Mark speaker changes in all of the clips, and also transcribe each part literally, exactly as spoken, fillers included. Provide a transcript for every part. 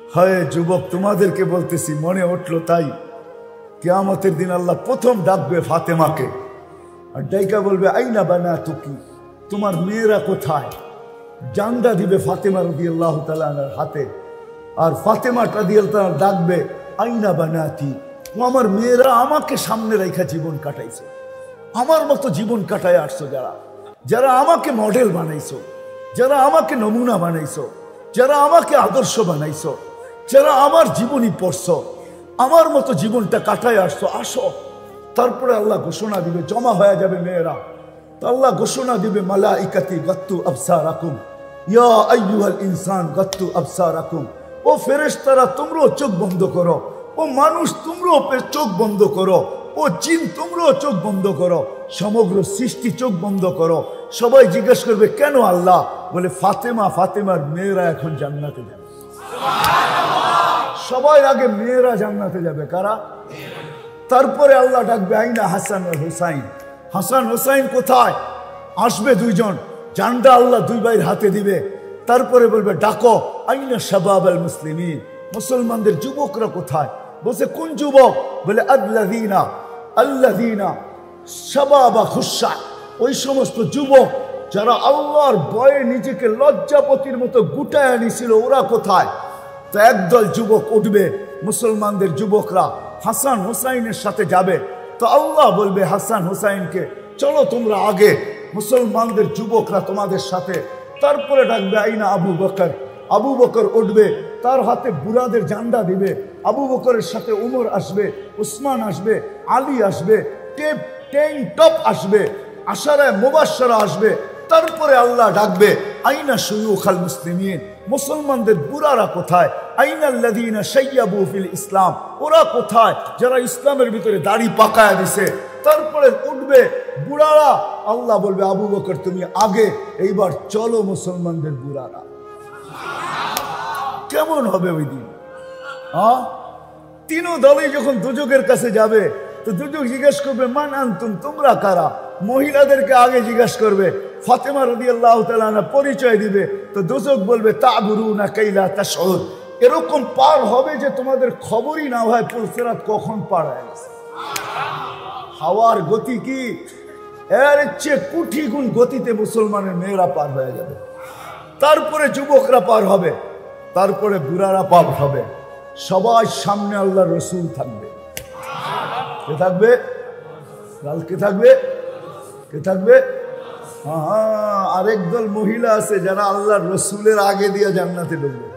Speaker 1: হায় যুবক, তোমাদেরকে বলতেছি, মনে উঠলো তাই। কিয়ামতের দিন আল্লাহ প্রথম ডাকবে ফাতেমাকে, আর ডাইকা বলবে আইনা বানাতুকি, তোমার মেয়েরা কোথায়? জান্ডা দিবে ফাতেমা রাদিয়াল্লাহু তাআলা আনহার হাতে, আর ফাতেমা রাদিয়াল্লাহু তাআলা ডাকবে আইনা বানাতি, আমার মেয়েরা আমাকে সামনে রেখা জীবন কাটাইছে, আমার মতো জীবন কাটায় আসছো যারা, যারা আমাকে মডেল বানাইছো, যারা আমাকে নমুনা বানাইছো, যারা আমাকে আদর্শ বানাইছো, যারা আমার জীবনী পড়ছো, আমার মতো জীবনটা কাটায় আসছো, আসো। তারপরে আল্লাহ ঘোষণা দিবে, জমা হয়ে যাবে মেয়েরা। তো আল্লাহ ঘোষণা দিবে মালাইকাতি গাত্তু আবসারাকুম ইয়া আইয়ুহাল ইনসান গাত্তু আবসারাকুম, ও ফেরেশতারা তোমরাও চোখ বন্ধ করো, ও মানুষ তোমরাও চোখ বন্ধ করো, ও জিন তোমরাও চোখ বন্ধ করো, সমগ্র সৃষ্টি চোখ বন্ধ করো। সবাই জিজ্ঞেস করবে কেন আল্লাহ? বলে ফাতেমা, ফাতেমার মেয়েরা এখন জান্নাতে যাবে। সবাই আগে মেয়েরা জান্নাতে যাবে, কারা? তারপরে আল্লাহ ডাকবে আইনা হাসান আর হুসাইন, হাসান হুসাইন কোথায়? আসবে দুইজন, জান্ডা আল্লাহ দুই ভাইয়ের হাতে দিবে। তারপরে বলবে ডাকো আইনা শাবাব আল মুসলিমিন, মুসলমানদের যুবকরা কোথায়? বলছে কোন যুবক? বলে আল্লাযীনা আল্লাযীনা শাবাবা খুশা, ওই সমস্ত যুবক যারা আল্লাহর ভয়ে নিজেকে লজ্জাপতির মতো গুটায় নিছিল, ওরা কোথায়? তো একদল যুবক উঠবে, মুসলমানদের যুবকরা হাসান হুসাইনের সাথে যাবে। তো আল্লাহ বলবে হাসান হুসাইনকে চলো তোমরা আগে, মুসলমানদের যুবকরা তোমাদের সাথে। তারপরে ডাকবে আইনা আবু বকর, আবু বকর উঠবে, তার হাতে বুড়াদের জান্ডা দিবে। আবু বকরের সাথে উমর আসবে, উসমান আসবে, আলী আসবে, টেপ টেন টপ আসবে, আশারায়ে মুবাশশারা আসবে। তারপরে আল্লাহ ডাকবে আইনা শুয়ুখাল মুসলিমিন, মুসলমানদের বুড়ারা কোথায়? আইনাল্লাযীনা শাইয়াবু ফিল ইসলাম, ওরা কোথায় যারা ইসলামের ভিতরে দাড়ি পাকায়া দিছে? তারপরে উঠবে বুড়ারা, আল্লাহ বলবে আবু বকর তুমি আগে, এইবার চলো মুসলমানদের বুড়ারা। কেমন হবে ওই দিন? হ্যাঁ, তিন দলই যখন দুজকের কাছে যাবে, তো দুজক জিজ্ঞেস করবে মান আনতুম, তোমরা কারা? মহিলাদেরকে আগে জিজ্ঞেস করবে, ফাতেমা রাদিয়াল্লাহু তাআলা আনহা পরিচয় দিবে। তো দুজক বলবে তাবুরুনা কাইলা তাশউর, এরকম পার হবে যে তোমাদের খবরই না হয় পুলসিরাত কখন পার হয়ে গেছে। হাওয়ার গতি কি, এর চেয়ে কোটি গুণ গতিতে মুসলমানের মেয়েরা পার হয়ে যাবে। তারপরে যুবকরা পার হবে, তারপরে বুড়ারা পার হবে। সবার সামনে আল্লাহর রাসূল থাকবে। কে থাকবে? কালকে থাকবে, কে থাকবে? হ্যাঁ, আরেক দল মহিলা আছে যারা আল্লাহর রাসূলের আগে দিয়ে জান্নাতে ঢুকবে।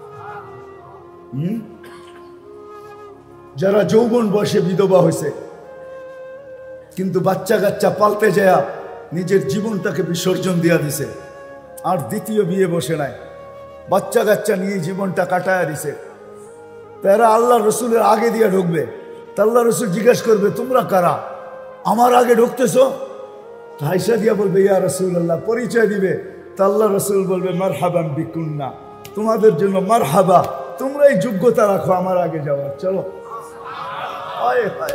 Speaker 1: হম যারা যৌবন বয়সে বিধবা হয়েছে, কিন্তু বাচ্চা কাচ্চা পালতে যায় নিজের জীবনটাকে বিসর্জন দিয়া দিছে, আর দ্বিতীয় বিয়ে বসে নাই, বাচ্চা কাচ্চা নিয়ে জীবনটা কাটায়া দিছে। তারা আল্লাহ রসুলের আগে দিয়ে ঢুকবে। তা আল্লাহ রসুল জিজ্ঞাসা করবে তোমরা কারা, আমার আগে ঢুকতেছো? হাইসা দিয়া বলবে ইয়া রাসূলুল্লাহ, পরিচয় দিবে। তা আল্লাহ রসুল বলবে মারহাবান বিকুন্না, তোমাদের জন্য মারহাবা, তোমরাই যোগ্যতা রাখো আমার আগে যাওয়ার, চলো। হায় হায়,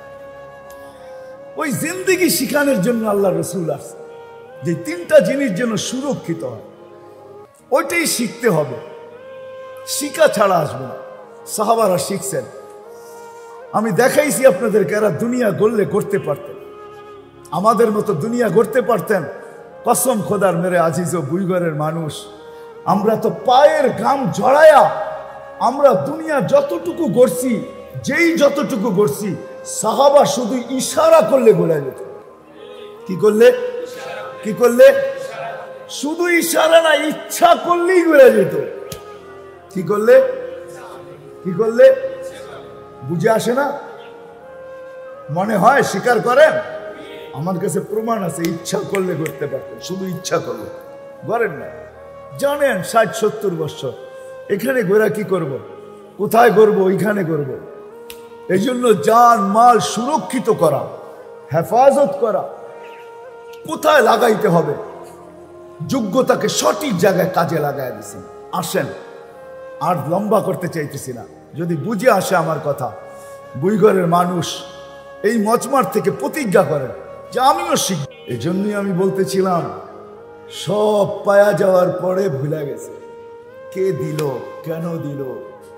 Speaker 1: ওই জিন্দেগি শিখানোর জন্য আল্লাহ রসুল আসছে, যে তিনটা জিনিস যেন সুরক্ষিত হয়, ওইটাই শিখতে হবে, শিখা ছাড়া আসবে না। সাহাবারা শিখছেন, আমি দেখাইছি আপনাদেরকে, এরা দুনিয়া গড়লে করতে পারতেন, আমাদের মতো দুনিয়া গড়তে পারতেন। কসম খোদার মেরে আজিজ ও বুইগরের মানুষ, আমরা তো পায়ের ঘাম ঝরায়া আমরা দুনিয়া যতটুকু গড়ছি, যেই যতটুকু গড়ছি, সাহাবা শুধু ইশারা করলে গড়া যেত। কি করলে? কি করলে? শুধু ইশারা না, ইচ্ছা করলেই গড়া যেত। কি করলে? কি করলে? বুঝে আসে না? মনে হয় স্বীকার করেন? আমার কাছে প্রমাণ আছে, ইচ্ছা করলে করতে পারতেন, শুধু ইচ্ছা করলে করেন না। জানেন ষাট সত্তর বছর এখানে গোরা কি করব, কোথায় করব, ওইখানে করব। এই জন্য জান মাল সুরক্ষিত করা, হেফাজত করা, কোথায় লাগাইতে হবে, যোগ্যতাকে সঠিক জায়গায় কাজে লাগাই দিছেন। আসেন, আর লম্বা করতে চাইতেছি না, যদি বুঝে আসে আমার কথা, বুইগরের মানুষ এই মজমার থেকে প্রতিজ্ঞা করেন যে আমিও শিখব। এই জন্যই আমি বলতেছিলাম, সব পায়া যাওয়ার পরে ভুলে গেছে কে দিল, কেন দিল,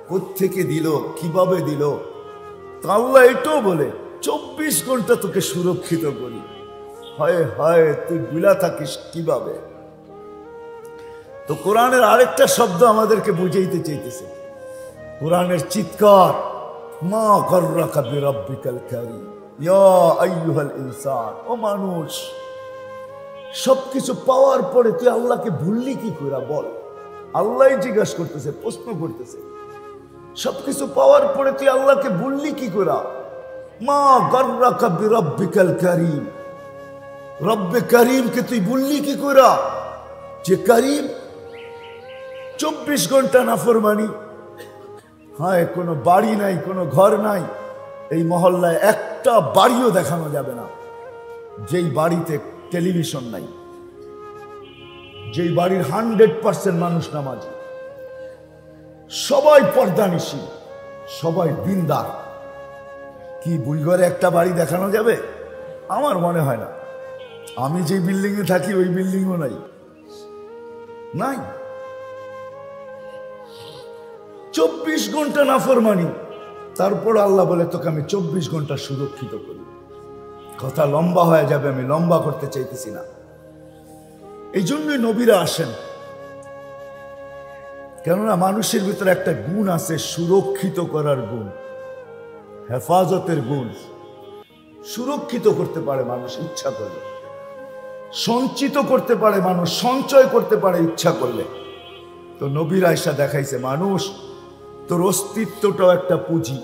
Speaker 1: কোত্থেকে দিল, কিভাবে দিল। তো আল্লাহ এটাও বলে চব্বিশ ঘন্টা তোকে সুরক্ষিত করি। হয় হয় তুই বিলা থাকিস কিভাবে। তো কোরআনের আরেকটা শব্দ আমাদেরকে বুঝাইতে চাইতেছে, কোরআনের চিৎকার, মা গররাকা বিরাব্বিকাল কারীম ইয়া আইয়ুহাল ইনসান। ও মানুষ, সবকিছু পাওয়ার পরে তুই আল্লাহকে ভুললি কি করে বল। আল্লাহ জিজ্ঞাসা করতেছে, প্রশ্ন করতেছে, সবকিছু পাওয়ার পরে তুই আল্লাহকে ভুললি কি করে। মা গররাকা বিরাব্বিকাল কারীম, রব্বে করিমকে তুই ভুললি কি করে, যে করিম। চব্বিশ ঘন্টা নাফরমানি, হ্যাঁ কোনো বাড়ি নাই, কোনো ঘর নাই, এই মহল্লায় একটা বাড়িও দেখানো যাবে না যেই বাড়িতে টেলিভিশন নাই, যেই বাড়ির হান্ড্রেড পার্সেন্ট মানুষ নামাজি, সবাই পর্দানিশী, সবাই দিনদার। কি বুইঘরে একটা বাড়ি দেখানো যাবে? আমার মনে হয় না। আমি যে বিল্ডিং এ থাকি ওই বিল্ডিংও নাই নাই চব্বিশ ঘন্টা নাফরমানি, তারপর আল্লাহ বলে তোকে আমি চব্বিশ ঘন্টা সুরক্ষিত করি। কথা লম্বা হয়ে যাবে, আমি লম্বা করতে চাইতেছি না। এই জন্যই নবীরা আসেন, কেননা মানুষের ভিতরে একটা গুণ আছে, সুরক্ষিত করার গুণ, হেফাজতের গুণ। সুরক্ষিত করতে পারে মানুষ ইচ্ছা করলে, সঞ্চিত করতে পারে মানুষ, সঞ্চয় করতে পারে ইচ্ছা করলে। তো নবীর আয়েশা দেখাইছে, মানুষ তোর অস্তিত্বটাও একটা পুঁজি,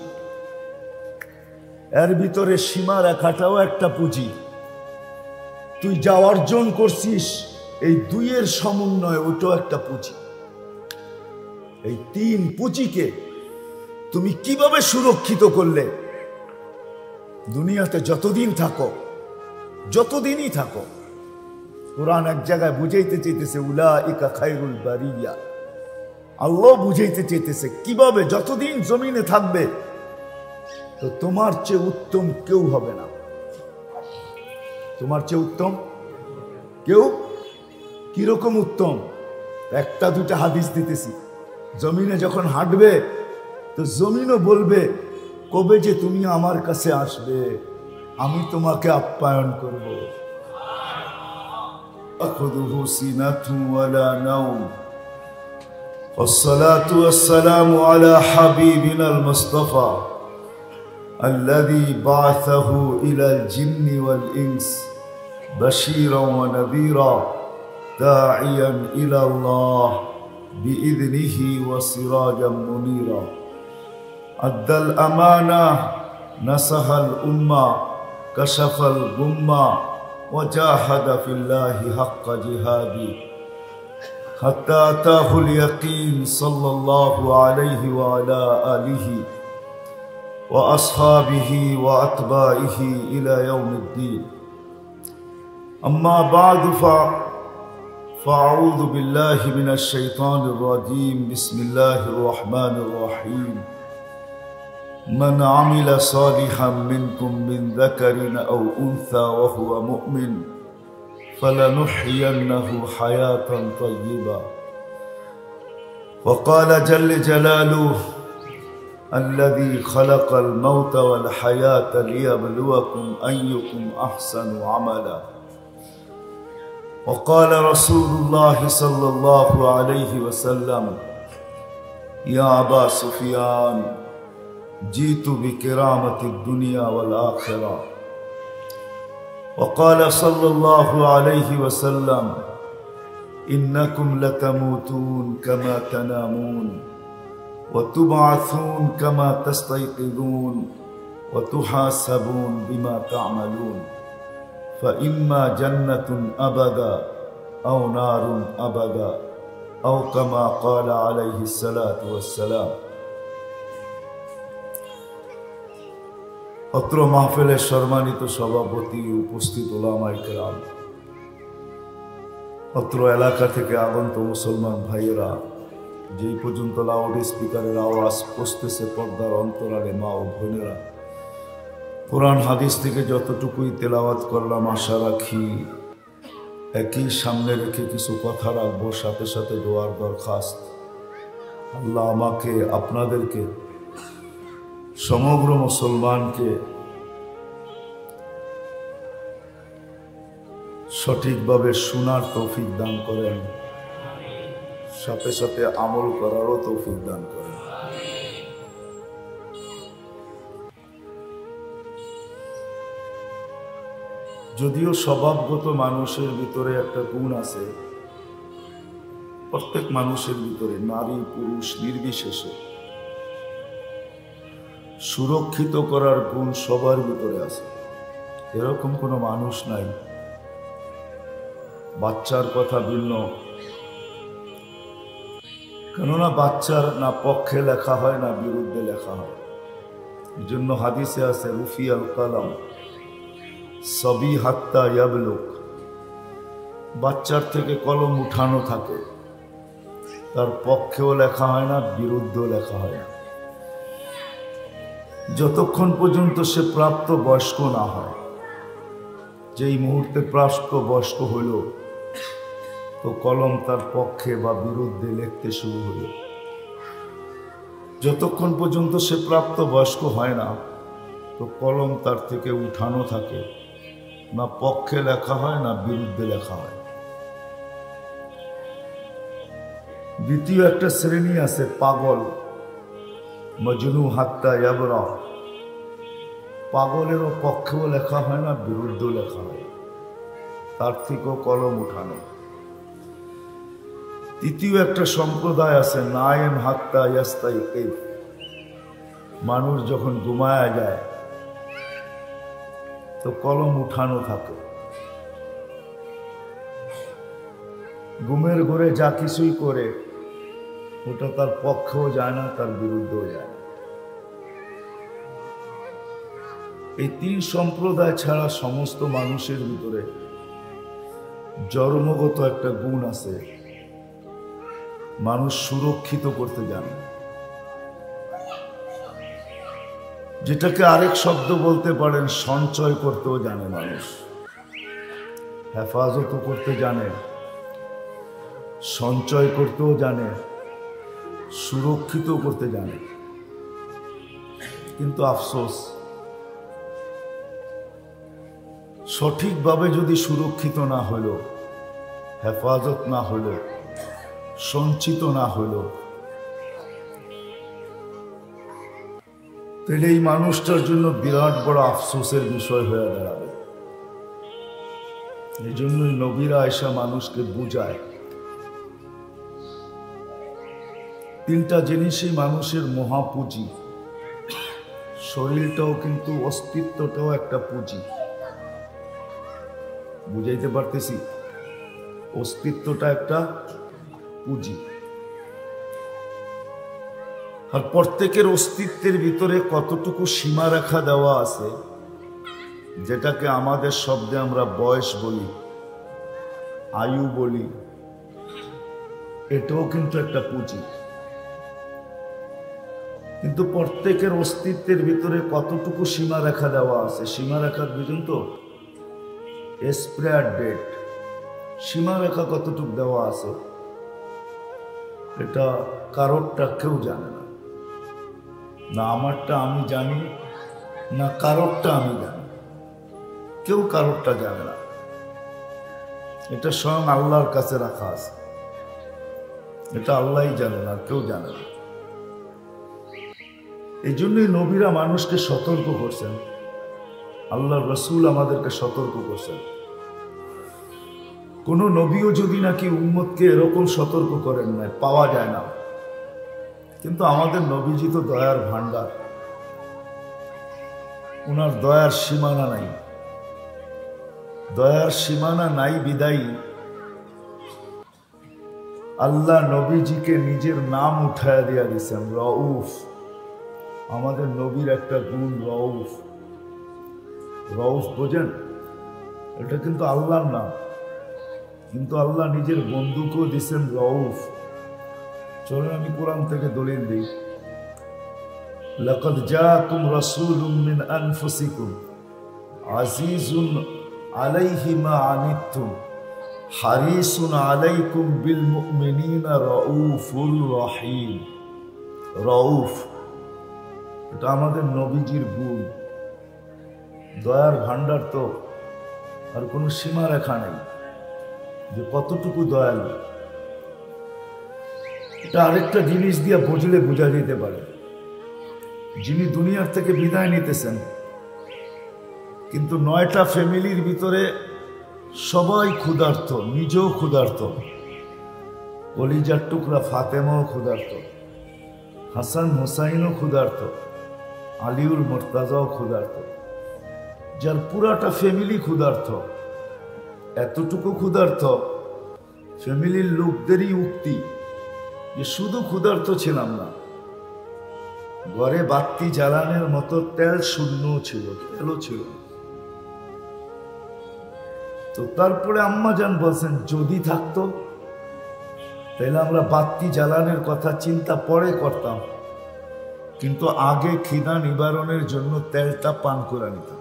Speaker 1: এর ভিতরে সীমা রেখাটাও একটা পুঁজি। তুই যা অর্জন করছিস এই দুইয়ের সমন্বয়, ওটাও একটা পুঁজি। এই তিন পুঁজিকে তুমি কিভাবে সুরক্ষিত করলে, দুনিয়াতে যতদিন থাকো, যতদিনই থাকো। কোরআন এক জায়গায় বুঝাইতে চাইতেছে উলাইকা খায়রুল বারিয়া, আল্লাহ বুঝাইতে চাইতেছে কিভাবে যতদিন জমিনে থাকবে তো তোমার চেয়ে উত্তম কেউ হবে না, তোমার চেয়ে উত্তম কেউ। কিরকম উত্তম? একটা দুটা হাদিস দিতেছি। জমিনে যখন হাঁটবে তো জমিনও বলবে কবে যে তুমি আমার কাছে আসবে, আমি তোমাকে আপ্যায়ন করব। আখুযুহু সিনাতুন ওয়ালা নাওম والصلاة والسلام على حبيبنا المصطفى الذي بعثه إلى الجن والإنس بشيرا ونذيرا داعيا إلى الله بإذنه وسراجا منيرا أدى الأمانة نصح الأمة كشف الغمة وجاهد في الله حق جهاده حتى أتاه اليقين صلى الله عليه وعلى آله وأصحابه وأتباعه إلى يوم الدين. أما بعد فأعوذ بالله من الشيطان الرجيم. بسم الله الرحمن الرحيم. من عمل صالحا منكم من ذكر أو أنثى وهو مؤمن فلنحيينه حياة طيبة. وقال جل جلاله الذي خلق الموت والحياة ليبلوكم أيكم أحسن عملا. وقال رسول الله صلى الله عليه وسلم يا أبا سفيان جئت بكرامة الدنيا والآخرة. وقال صلى الله عليه وسلم إنكم لتموتون كما تنامون وتبعثون كما تستيقظون وتحاسبون بما تعملون فإما جنة أبدا أو نار أبدا أو كما قال عليه الصلاة والسلام. অত্র মাহফিলের সম্মানিত সভাপতি, উপস্থিত ওলামায়ে কেরাম, অত্র এলাকা থেকে আগত মুসলমান ভাইয়েরা, যেই পর্যন্ত লাউড স্পিকারের আওয়াজ পৌঁছতেছে পর্দার অন্তরালে মা ও বোনেরা, কোরআন হাদিস থেকে যতটুকুই তেলাওয়াত করলাম আশা রাখি একই সামনে রেখে কিছু কথা রাখবো, সাথে সাথে দোয়ার দরখাস্ত। আল্লাহ আমাকে আপনাদেরকে সমগ্র মুসলমানকে সঠিকভাবে শোনার তৌফিক দান করেন, সাথে সাথে আমল করারও তৌফিক দান করেন। যদিও স্বভাবগত মানুষের ভিতরে একটা গুণ আছে, প্রত্যেক মানুষের ভিতরে নারী পুরুষ নির্বিশেষে সুরক্ষিত করার গুণ সবার ভিতরে আছে। এরকম কোনো মানুষ নাই। বাচ্চার কথা ভিন্ন, কেননা বাচ্চার না পক্ষে লেখা হয় না বিরুদ্ধে লেখা হয়। এই জন্য হাদিসে আছে রুফি আল কালাম সবই হাত্তা ইয়াবলুক, বাচ্চার থেকে কলম উঠানো থাকে, তার পক্ষেও লেখা হয় না বিরুদ্ধেও লেখা হয় না, যতক্ষণ পর্যন্ত সে প্রাপ্ত বয়স্ক না হয়। যেই মুহূর্তে প্রাপ্ত বয়স্ক হইল তো কলম তার পক্ষে বা বিরুদ্ধে লিখতে শুরু হইল। যতক্ষণ পর্যন্ত সে প্রাপ্ত বয়স্ক হয় না তো কলম তার থেকে উঠানো থাকে, না পক্ষে লেখা হয় না বিরুদ্ধে লেখা হয়। দ্বিতীয় একটা শ্রেণী আছে পাগল, মজনু হাত্তা ইয়াবরা, পাগলেরও পক্ষেও লেখা হয় না বিরুদ্ধেও লেখা হয়, তার থেকেও কলম উঠানো। তৃতীয় একটা সম্প্রদায় আছে নায়েম হাত্তা ইয়াস্তাইকিজ, মানুষ যখন ঘুমায়া যায় তো কলম উঠানো থাকে। ঘুমের ঘরে যা কিছুই করে ওটা তার পক্ষেও যায় না, তার বিরুদ্ধেও যায় না। এই তিন সম্প্রদায় ছাড়া সমস্ত মানুষের ভিতরে জন্মগত একটা গুণ আছে, মানুষ সুরক্ষিত করতে জানে, যেটাকে আরেক শব্দ বলতে পারেন সঞ্চয় করতেও জানে। মানুষ হেফাজত করতে জানে, সঞ্চয় করতেও জানে, সুরক্ষিত করতে জানে। কিন্তু আফসোস, সঠিকভাবে যদি সুরক্ষিত না হইল, হেফাজত না হইল, সঞ্চিত না হইল, তাহলে এই মানুষটার জন্য বিরাট বড় আফসোসের বিষয় হয়ে দাঁড়াবে। এই জন্যই নবীরা এসা মানুষকে বুঝায় তিনটা জিনিসই মানুষের মহাপুঁজি। শরীরটাও কিন্তু অস্তিত্বটাও একটা পুঁজি। বুঝাইতে পারতেছি? অস্তিত্বটা একটা পুঁজি, আর প্রত্যেকের অস্তিত্বের ভিতরে কতটুকু সীমারেখা দেওয়া আছে, যেটাকে আমাদের শব্দে আমরা বয়স বলি, আয়ু বলি, এটাও কিন্তু একটা পুঁজি। কিন্তু প্রত্যেকের অস্তিত্বের ভিতরে কতটুকু সীমারেখা দেওয়া আছে, সীমারেখার বুঝুন তো, এক্সপায়ার ডেট, সীমারেখা কতটুকু দেওয়া আছে এটা কারোরটা কেউ জানে না। না আমারটা আমি জানি, না কারোরটা আমি জানি, কেউ কারোরটা জানে না। এটা স্বয়ং আল্লাহর কাছে রাখা আছে, এটা আল্লাহই জানে না, কেউ জানে না। এই জন্যই নবীরা মানুষকে সতর্ক করছেন, আল্লাহর রাসূল আমাদেরকে সতর্ক করছেন। কোন নবীও যদি নাকি উম্মতকে এরকম সতর্ক করেন না, পাওয়া যায় না। কিন্তু আমাদের নবীজি তো দয়ার ভান্ডার, ওনার দয়ার সীমানা নাই। দয়ার সীমানা নাই বিদায়ী আল্লাহ নবীজিকে নিজের নাম উঠায়া দিয়া দিয়েছেন রউফ। আমাদের নবীর একটা গুণ রউফ। রউফ বোঝেন? এটা কিন্তু আল্লাহর নাম, কিন্তু আল্লাহ নিজের বন্ধুকেও দিয়েছেন রউফ। চলুন আমি কোরআন থেকে দলিল দিই। লাকাদ জাআকুম রাসূলুম মিন আনফুসিকুম আজিজুন আলাইহি মা আনিতুম হারিসুন আলাইকুম বিল মুমিনিনা রাউফুর রহিম। রউফ, এটা আমাদের নবীজির গুণ। দয়ার ভান্ডার তো আর কোনো সীমা রেখা নেই যে কতটুকু দয়ালু। এটা আরেকটা জিনিস দিয়ে বুঝলে বোঝা যেতে পারে, যিনি দুনিয়ার থেকে বিদায় নিতেছেন কিন্তু নয়টা ফ্যামিলির ভিতরে সবাই ক্ষুধার্ত, নিজেও ক্ষুধার্ত, কলিজার টুকরা ফাতেমাও ক্ষুধার্ত, হাসান হোসাইনও ক্ষুধার্ত, আলিউল মুর্তাজাও ক্ষুধার্ত, যার পুরাটা ফ্যামিলি ক্ষুধার্ত। এতটুকু ক্ষুধার্ত, ফ্যামিলির লোকদেরই উক্তি যে শুধু ক্ষুধার্ত ছিলাম না, ঘরে বাতি জ্বালানোর মতো তেল শূন্য ছিল, তেলও ছিল। তো তারপরে আম্মা জান বলছেন যদি থাকতো তাহলে আমরা বাতি জ্বালানোর কথা চিন্তা পরে করতাম, কিন্তু আগে খিদা নিবারণের জন্য তেলটা পান করে নিতাম।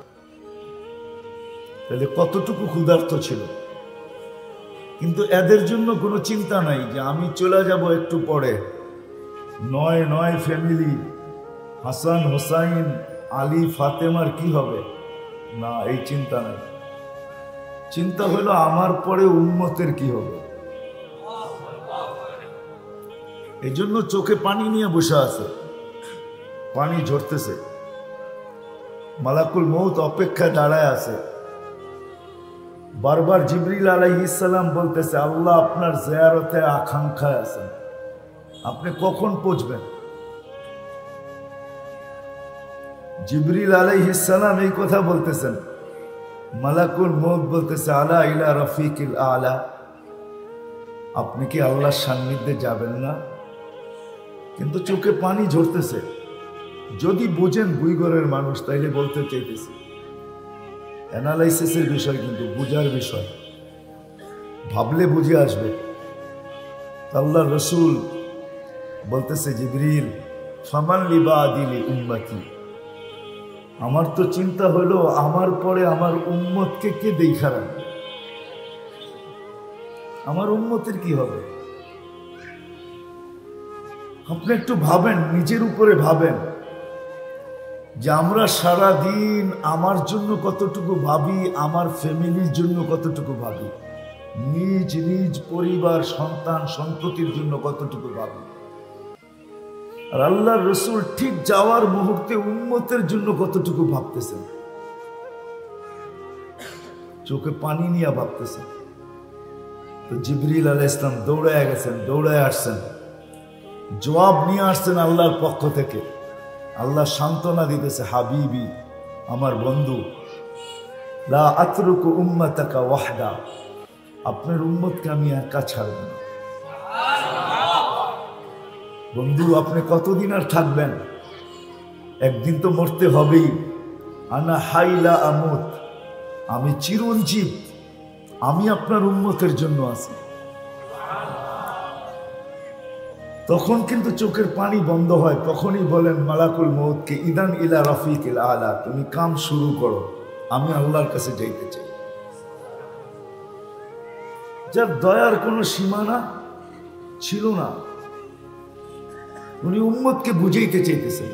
Speaker 1: তাহলে কতটুকু ক্ষুধার্ত ছিল। কিন্তু এদের জন্য কোনো চিন্তা নাই যে আমি চলে যাব একটু পরে, নয় নয় ফ্যামিলি, হাসান হোসাইন আলী ফাতেমার কি হবে, না এই চিন্তা নাই। চিন্তা হলো আমার পরে উম্মতের কি হবে। এই জন্য চোখে পানি নিয়ে বসে আছে, পানি ঝরতেছে, মালাকুল মউত অপেক্ষায় দাঁড়ায় আছে। বারবার জিবরিল আলাইহিস সালাম বলতেছে আল্লাহ আপনার জিয়ারতে আকাঙ্ক্ষায় আছেন, আপনি কখন পৌঁছবেন। জিবরিল আলাইহিস সালাম এই কথা বলতেছেন, মালাকুল মউত বলতেছে আলা ইলা রফিকিল আলা, আপনি কি আল্লাহর সান্নিধ্যে যাবেন না। কিন্তু চোখে পানি ঝরতেছে। যদি বুঝেন বুইগরের মানুষ তাইলে বলতে চাইতেছে, অ্যানালাইসিসের বিষয় কিন্তু বুঝার বিষয়, ভাবলে বুঝে আসবে। আল্লাহ রসুল বলতেছে জিবরিল ফামান লিবাদিলি উম্মতি, আমার তো চিন্তা হলো আমার পরে আমার উম্মতকে কে দেখা রাখবে, আমার উম্মতের কি হবে। আপনি একটু ভাবেন, নিজের উপরে ভাবেন যে আমরা সারা দিন আমার জন্য কতটুকু ভাবি, আমার ফ্যামিলির জন্য কতটুকু ভাবি, নিজ নিজ পরিবার সন্তান সন্ততির জন্য কতটুকু ভাবি। আর আল্লাহর রসুল ঠিক যাওয়ার মুহূর্তে উম্মতের জন্য কতটুকু ভাবতেছেন, চোখে পানি নিয়ে ভাবতেছেন। তো জিবরিল আলাইহিস সালাম দৌড়ায় গেছেন, দৌড়ায় আসছেন, জবাব নিয়ে আসছেন আল্লাহর পক্ষ থেকে। আল্লাহ সান্ত্বনা দিতেছে হাবিবি, আমার বন্ধু, লা আতরুকু উম্মাতাকা ওয়াহদা, আপনার উম্মতকে আমি একা ছাড়ব না। বন্ধু আপনি কতদিন আর থাকবেন, একদিন তো মরতে হবেই। আনা হাইলা আমুত, আমি চিরঞ্জীব, আমি আপনার উম্মতের জন্য আছি। তখন কিন্তু চোখের পানি বন্ধ হয়, তখনই বলেন মালাকুল মউতকে ইদান ইলা রফিকিল আলা, তুমি কাম শুরু করো, আমি আল্লাহর কাছে যাইতে চাই। যার দয়ার কোনো সীমানা ছিল না, উনি উম্মতকে বুঝাইতে চাইতেছেন,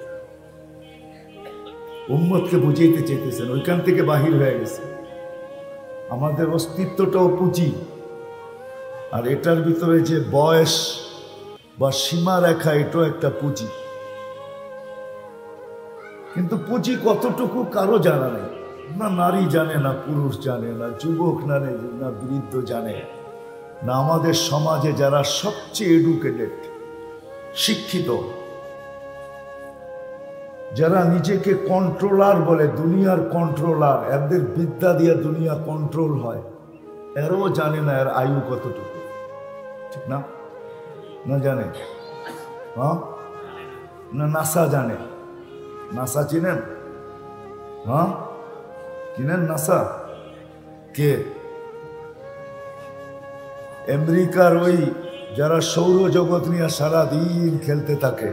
Speaker 1: উম্মতকে বুঝাইতে চাইতেছেন, ওইখান থেকে বাহির হয়ে গেছে। আমাদের অস্তিত্বটাও পুঁজি, আর এটার ভিতরে যে বয়স বা সীমা রেখা এটাও একটা পুঁজি। কিন্তু পুঁজি কতটুকু কারো জানা নেই, না নারী জানে, না পুরুষ জানে, না যুবক জানে, না বৃদ্ধ জানে, না আমাদের সমাজে যারা সবচেয়ে এডুকেটেড শিক্ষিত, যারা নিজেকে কন্ট্রোলার বলে, দুনিয়ার কন্ট্রোলার, এদের বিদ্যা দিয়ে দুনিয়া কন্ট্রোল হয়, এরও জানে না এর আয়ু কতটুকু, ঠিক না? না জানে? হ্যাঁ, না নাসা জানে? নাসা চিনেন? হ্যাঁ চিনেন নাসা? কে? আমেরিকার ওই যারা সৌরজগৎ নিয়ে সারাদিন খেলতে থাকে,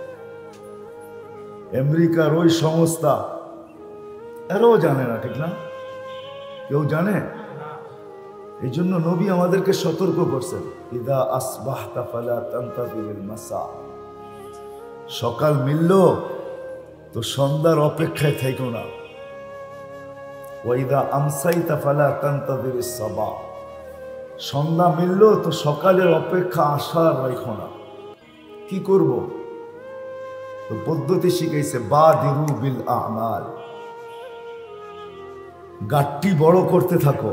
Speaker 1: আমেরিকার ওই সংস্থা, এরাও জানে না, ঠিক না? কেউ জানে? এই জন্য নবী আমাদেরকে সতর্ক করছেন, ইদা আসবাহতা ফালা তানতাযিরিল মাসা, সকাল মিলল তো সন্ধ্যার অপেক্ষায় থেকো না। ওয়াইদা আমসাইতা ফালা তানতাযিরিস সাবা, সন্ধ্যা মিলল তো সকালের অপেক্ষা আসার রেখো না। কি করব? তো পদ্ধতি শিখাইছে বাদিরু বিল আমাল, গাট্টি বড় করতে থাকো।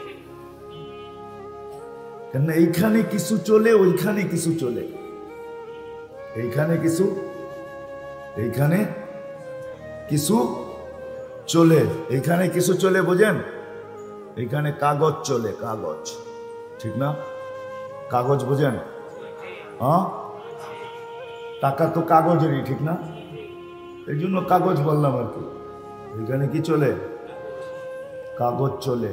Speaker 1: কেন এইখানে কিছু চলে, ওইখানে কিছু চলে, এইখানে কিছু, এইখানে কিছু চলে, এইখানে কিছু চলে, বোঝেন? এইখানে কাগজ চলে, কাগজ, ঠিক না? কাগজ বোঝেন? হ্যাঁ, টাকা তো কাগজেরই, ঠিক না? এই জন্য কাগজ বললাম আর কি। এখানে কি চলে? কাগজ চলে।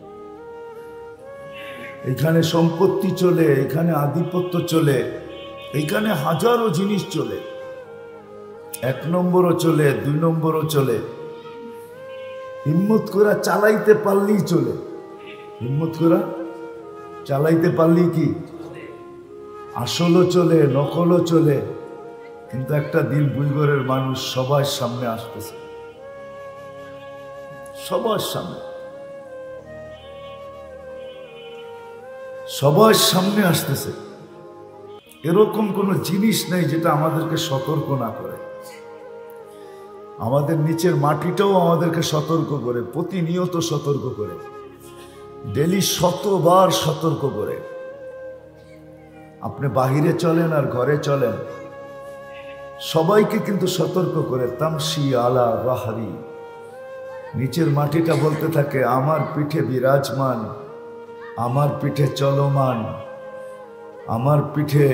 Speaker 1: এখানে সম্পত্তি চলে, এখানে আধিপত্য চলে, এখানে হাজারো জিনিস চলে। এক নম্বরও চলে, দুই নম্বরও চলে। হিম্মত করে চালাইতে পারলেই চলে, হিম্মত করে চালাইতে পারলেই কি আসলও চলে, নকলও চলে। কিন্তু একটা দিন বুইগরের মানুষ সবার সামনে আসতেছে, সবার সামনে, সবার সামনে আসতেছে। এরকম কোন জিনিস নেই যেটা আমাদেরকে সতর্ক না করে। আমাদের নিচের মাটিটাও আমাদেরকে সতর্ক করে, প্রতিনিয়ত সতর্ক করে, ডেলি শতবার সতর্ক করে। আপনি বাহিরে চলেন আর ঘরে চলেন, সবাইকে কিন্তু সতর্ক করে। তামশি আলা বাহারি, নিচের মাটিটা বলতে থাকে আমার পিঠে বিরাজমান, আমার পিঠে চলমান, আমার পিঠে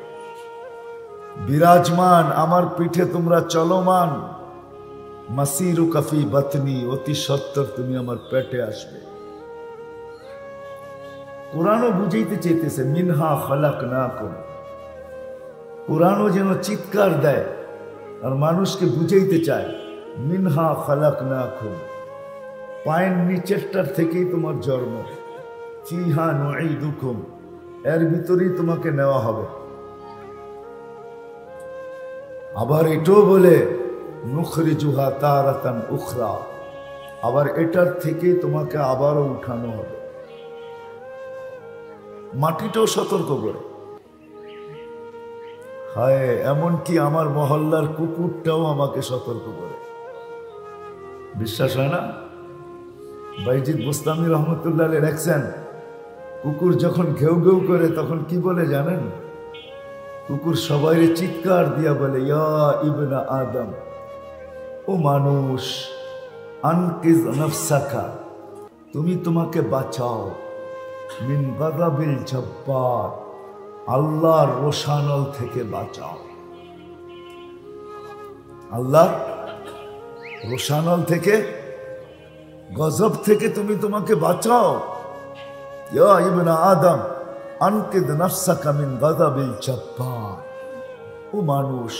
Speaker 1: বিরাজমান, আমার পিঠে তোমরা চলমান। মাসিরু কাফি বাতনি, অতি সত্তর তুমি আমার পেটে আসবে। কোরআনও বুঝাইতে চাইতেছে মিনহা খালাকনাকুম। কোরআনও যেন চিৎকার দেয় আর মানুষকে বুঝাইতে চায় মিনহা খালাকনাকুম, পায়ের নিচেরটার থেকেই তোমার জন্ম। ফিহা নুঈদুকুম, এর ভিতরেই তোমাকে নেওয়া হবে। আবার এটাও বলে নুখরিজুহা তারাতান উখরা, আবার এটার থেকেই তোমাকে আবারও উঠানো হবে। মাটিটাও সতর্ক করে। হায়, এমনকি আমার মহল্লার কুকুরটাও আমাকে সতর্ক করে। বিশ্বাস হয় না? বাইজিদ বুস্তামি রহমতুল্লাহ লেখছেন, কুকুর যখন ঘেউ ঘেউ করে তখন কি বলে জানেন? কুকুর সবাই চিৎকার দিয়া বলে ইয়া ইবনা আদম, ও মানুষ, আনকিজ নফসাকা, তুমি তোমাকে বাঁচাও, মিন গাযাবিল জব্বার, আল্লাহর রোশানল থেকে বাঁচাও। আল্লাহর রোশানল থেকে, গজব থেকে তুমি তোমাকে বাঁচাও। ইয়া ইবনা আদম আনকিদ নফসাকা মিন গাযাবিল জব্বার, ও মানুষ,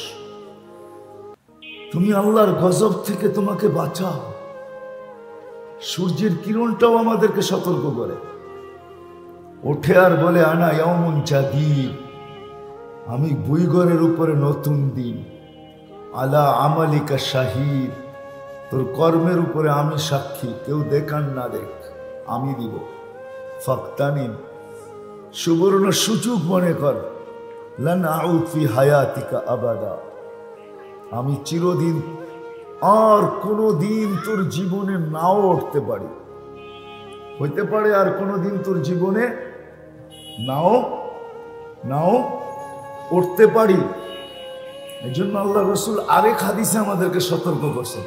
Speaker 1: তুমি আল্লাহর গজব থেকে তোমাকে বাঁচাও। সূর্যের কিরণটাও আমাদেরকে সতর্ক করে। ওঠে আর বলে আনা ইয়াউমুন জাদীদ, আমি বুইগরের উপরে নতুন দিন। আলা আমালিকা শাহিদ, তোর কর্মের উপরে আমি সাক্ষী, কেউ দেখান না দেখ, আমি দিব। ফাক্তানিম, সুবর্ণ সুযোগ মনে কর। লান আউদ ফি হায়াতিকা আবাদা, আমি চিরদিন আর কোনো দিন তোর জীবনে নাও উঠতে পারি, হইতে পারে আর কোনো দিন তোর জীবনে নাও নাও উঠতে পারি। এই জন্য আল্লাহ রসুল আরেক হাদিসে আমাদেরকে সতর্ক করছেন,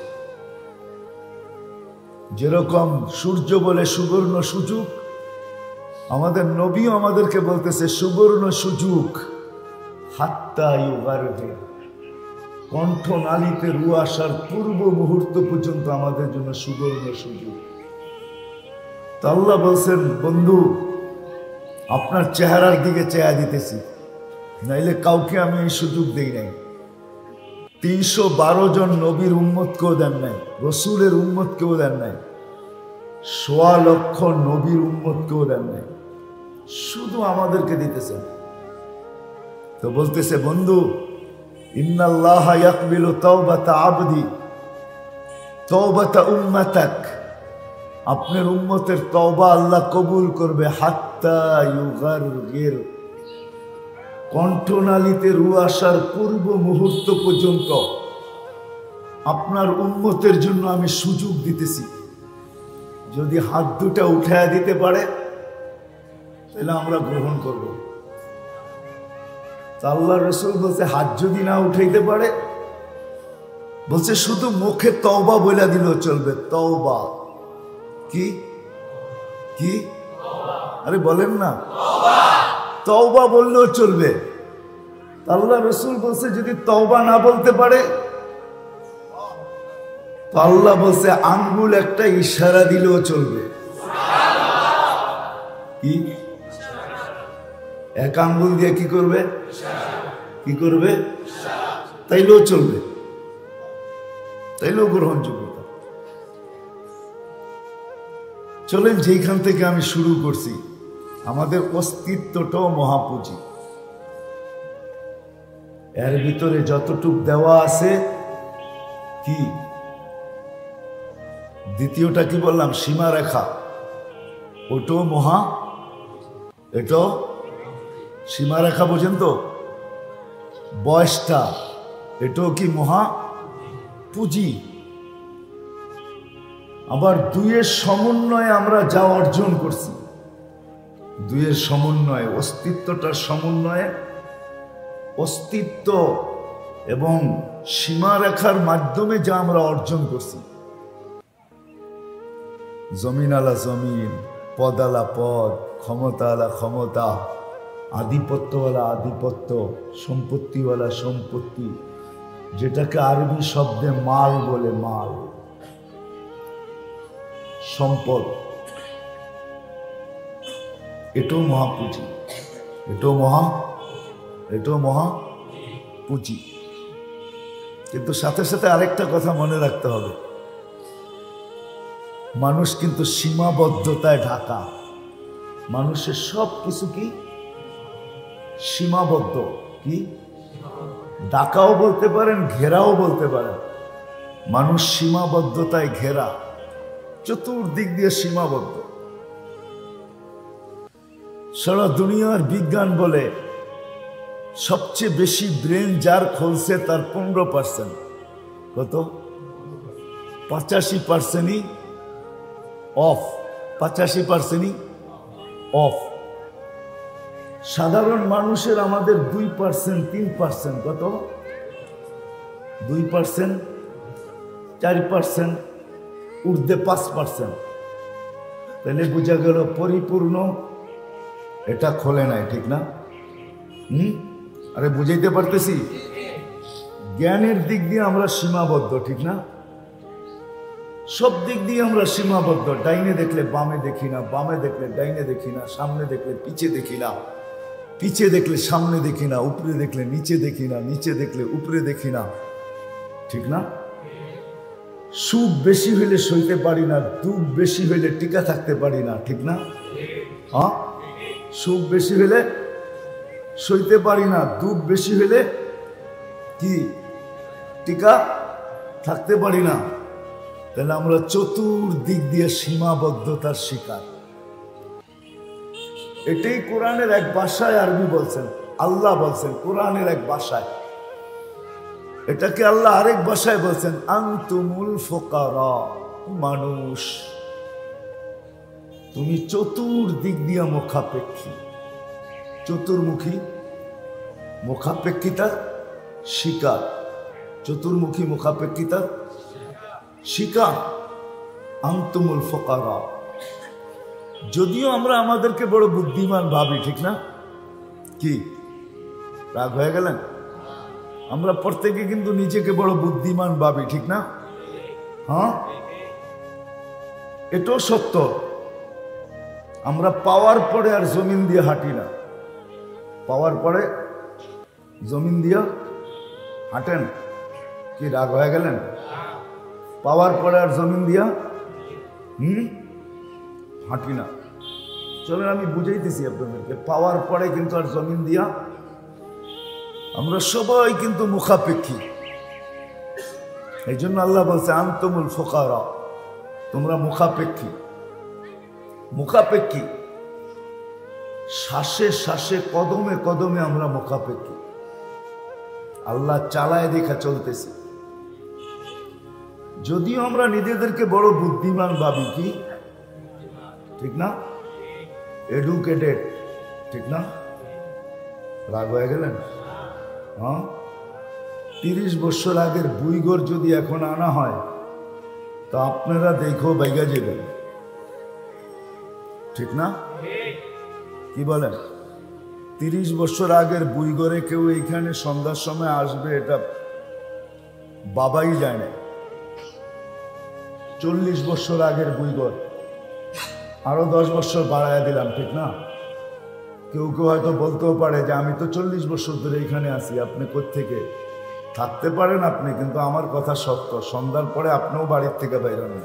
Speaker 1: যেরকম সূর্য বলে সুবর্ণ সুযোগ, আমাদের নবীও আমাদেরকে বলতেছে সুবর্ণ সুযোগ। হাত্তা ইউগারবে, কণ্ঠনালীতে রু আসার পূর্ব মুহূর্ত পর্যন্ত আমাদের জন্য সুবর্ণ সুযোগ। তো আল্লাহ বলছেন, বন্ধু আপনার চেহারার দিকে চেয়া দিতেছি, নাইলে কাউকে আমি এই সুযোগ দেই নাই। তিনশো বারো জন নবীর উম্মতকেও দেন নাই, রসুলের উম্মতকেও দেন নাই, সোয়া লক্ষ নবীর উম্মতকেও দেন নাই, শুধু আমাদেরকে দিতেছেন। তো বলতেছে, বন্ধু ইন্নাল্লাহা ইয়াকবিলু তাওবাতা আবদি তাওবাতা উম্মাতাক, আপনার উম্মতের তওবা আল্লাহ কবুল করবে হাত্তা ইউগারগির, কণ্ঠনালীতে রু আসার পূর্ব মুহূর্ত পর্যন্ত আপনার উম্মতের জন্য আমি সুযোগ দিতেছি। যদি হাত দুটা উঠায় দিতে পারে তাহলে আমরা গ্রহণ করব। আল্লাহ রসুল বলছে হাত যদি না উঠাইতে পারে, বলছে শুধু মুখে তওবা বলে দিলেও চলবে। তওবা কি কি আরে বলেন না, তওবা বললেও চলবে। আল্লাহ রসুল বলছে যদি তওবা না বলতে পারে, তো আল্লাহ বলছে আঙ্গুল একটা ইশারা দিলেও চলবে। কি এক আঙ্গুল দিয়ে কি করবে, কি করবে, তাইলেও চলবে, তাইলেও গ্রহণযোগ্যতা। চলেন যেখান থেকে আমি শুরু করছি, আমাদের অস্তিত্বটাও মহাপুঁজি। এর ভিতরে যতটুক দেওয়া আছে কি, দ্বিতীয়টা কি বললাম, সীমারেখা, ওটাও মহা, এটাও সীমারেখা বোঝেন তো, বয়সটা এটাও কি মহা পুঁজি। আবার দুইয়ের সমন্বয়ে আমরা যা অর্জন করছি, দুইয়ের সমন্বয়ে, অস্তিত্বটার সমন্বয়ে, অস্তিত্ব এবং সীমারেখার মাধ্যমে যা আমরা অর্জন করছি, জমিন আলা জমিন, পদ আলা পদ, ক্ষমতা আলা ক্ষমতা, আধিপত্যওয়ালা আধিপত্য, সম্পত্তিওয়ালা সম্পত্তি, যেটাকে আরবি শব্দে মাল বলে, মাল সম্পদ, এটাও মহাপুঁজি, এটাও মহা এটাও মহা পুঁজি। কিন্তু সাথে সাথে আরেকটা কথা মনে রাখতে হবে, মানুষ কিন্তু সীমাবদ্ধতায় ঢাকা। মানুষের সব কিছু কি সীমাবদ্ধ, কি ঢাকাও বলতে পারেন, ঘেরাও বলতে পারেন। মানুষ সীমাবদ্ধতায় ঘেরা, চতুর্দিক দিয়ে সীমাবদ্ধ। সারা দুনিয়ার বিজ্ঞান বলে সবচেয়ে বেশি ব্রেন যার খুলছে তার পনেরো পার্সেন্ট, কত, পঁচাশি পার্সেন্টই অফ, পঁচাশি পার্সেন্টই অফ। সাধারণ মানুষের আমাদের দুই পার্সেন্ট তিন পার্সেন্ট, কত, দুই পার্সেন্ট চার পার্সেন্ট, ঊর্ধ্বে পাঁচ পার্সেন্ট। তাহলে বোঝা গেল পরিপূর্ণ এটা খোলে নাই, ঠিক না? হুম, আরে বুঝাইতে পারতেছি? জ্ঞানের দিক দিয়ে আমরা সীমাবদ্ধ, ঠিক না? সব দিক দিয়ে আমরা সীমাবদ্ধ। ডাইনে দেখলে বামে দেখি না, বামে দেখলে ডাইনে দেখি না, সামনে দেখলে পিছে দেখি না, পিছে দেখলে সামনে দেখি না, উপরে দেখলে নিচে দেখি না, নিচে দেখলে উপরে দেখি না, ঠিক না? সুখ বেশি হইলে সইতে পারি না, দুঃখ বেশি হইলে টিকা থাকতে পারি না, ঠিক না? হ্যাঁ, সুখ বেশি হইলে সইতে পারি না, দুঃখ বেশি হইলে কি টিকা থাকতে পারি না। তাহলে আমরা চতুর্দিক দিয়ে সীমাবদ্ধতার শিকার। এটাই কোরআনের এক ভাষায় আরবি বলছেন, আল্লাহ বলছেন কোরআনের এক ভাষায়। এটাকে আল্লাহ আরেক ভাষায় বলছেন আনতুমুল ফুকারা, মানুষ তুমি চতুর্দিক দিয়ে মুখাপেক্ষী। চতুর্মুখী, মুখাপেক্ষিতার শিকার, চতুর্মুখী মুখাপেক্ষিতার শিকার। আনতুমুল ফুকারা, যদিও আমরা আমাদেরকে বড় বুদ্ধিমান ভাবি, ঠিক না? কি রাগ হয়ে গেলেন? আমরা প্রত্যেকে কিন্তু নিজেকে বড় বুদ্ধিমান ভাবি, ঠিক না? হ্যাঁ, এটাও সত্য। আমরা পাওয়ার পরে আর জমিন দিয়ে হাঁটি না। পাওয়ার পরে জমিন দিয়ে হাঁটেন? কি রাগ হয়ে গেলেন? পাওয়ার পরে আর জমিন দিয়া হুম হাঁটি না। চলেন আমি বুঝাইতেছি আপনাদেরকে, পাওয়ার পরে কিন্তু আর জমিন দিয়া আমরা সবাই কিন্তু মুখাপেক্ষী। এই জন্য আল্লাহ বলছে আনতুমুল ফুকারা, তোমরা মুখাপেক্ষী। মুখাপেক্ষী শ্বাসে শ্বাসে কদমে কদমে আমরা মুখাপেক্ষী। আল্লাহ চালায় দেখা চলতেছে। যদিও আমরা নিজেদেরকে বড় বুদ্ধিমান ভাবি, কি ঠিক না? এডুকেটেড, ঠিক না? রাগ হয়ে গেলেন? হ্যাঁ, তিরিশ বছর আগের বুইগর যদি এখন আনা হয় তো আপনারা দেখো বাইগা যাবেন, ঠিক না? কি বলেন? তিরিশ বছর আগের বুইগরে কেউ এইখানে সন্ধ্যার সময় আসবে এটা বাবাই যায় না। চল্লিশ বছর আগের বুইগর আরো দশ বছর বাড়ায় দিলাম, ঠিক না? কেউ কেউ হয়তো বলতেও পারে যে আমি তো চল্লিশ বছর ধরে এখানে আছি, আপনি কোত্থেকে? থাকতে পারেন আপনি, কিন্তু আমার কথা সত্য, সন্ধ্যার পরে আপনিও বাড়ির থেকে বাইরে নেন,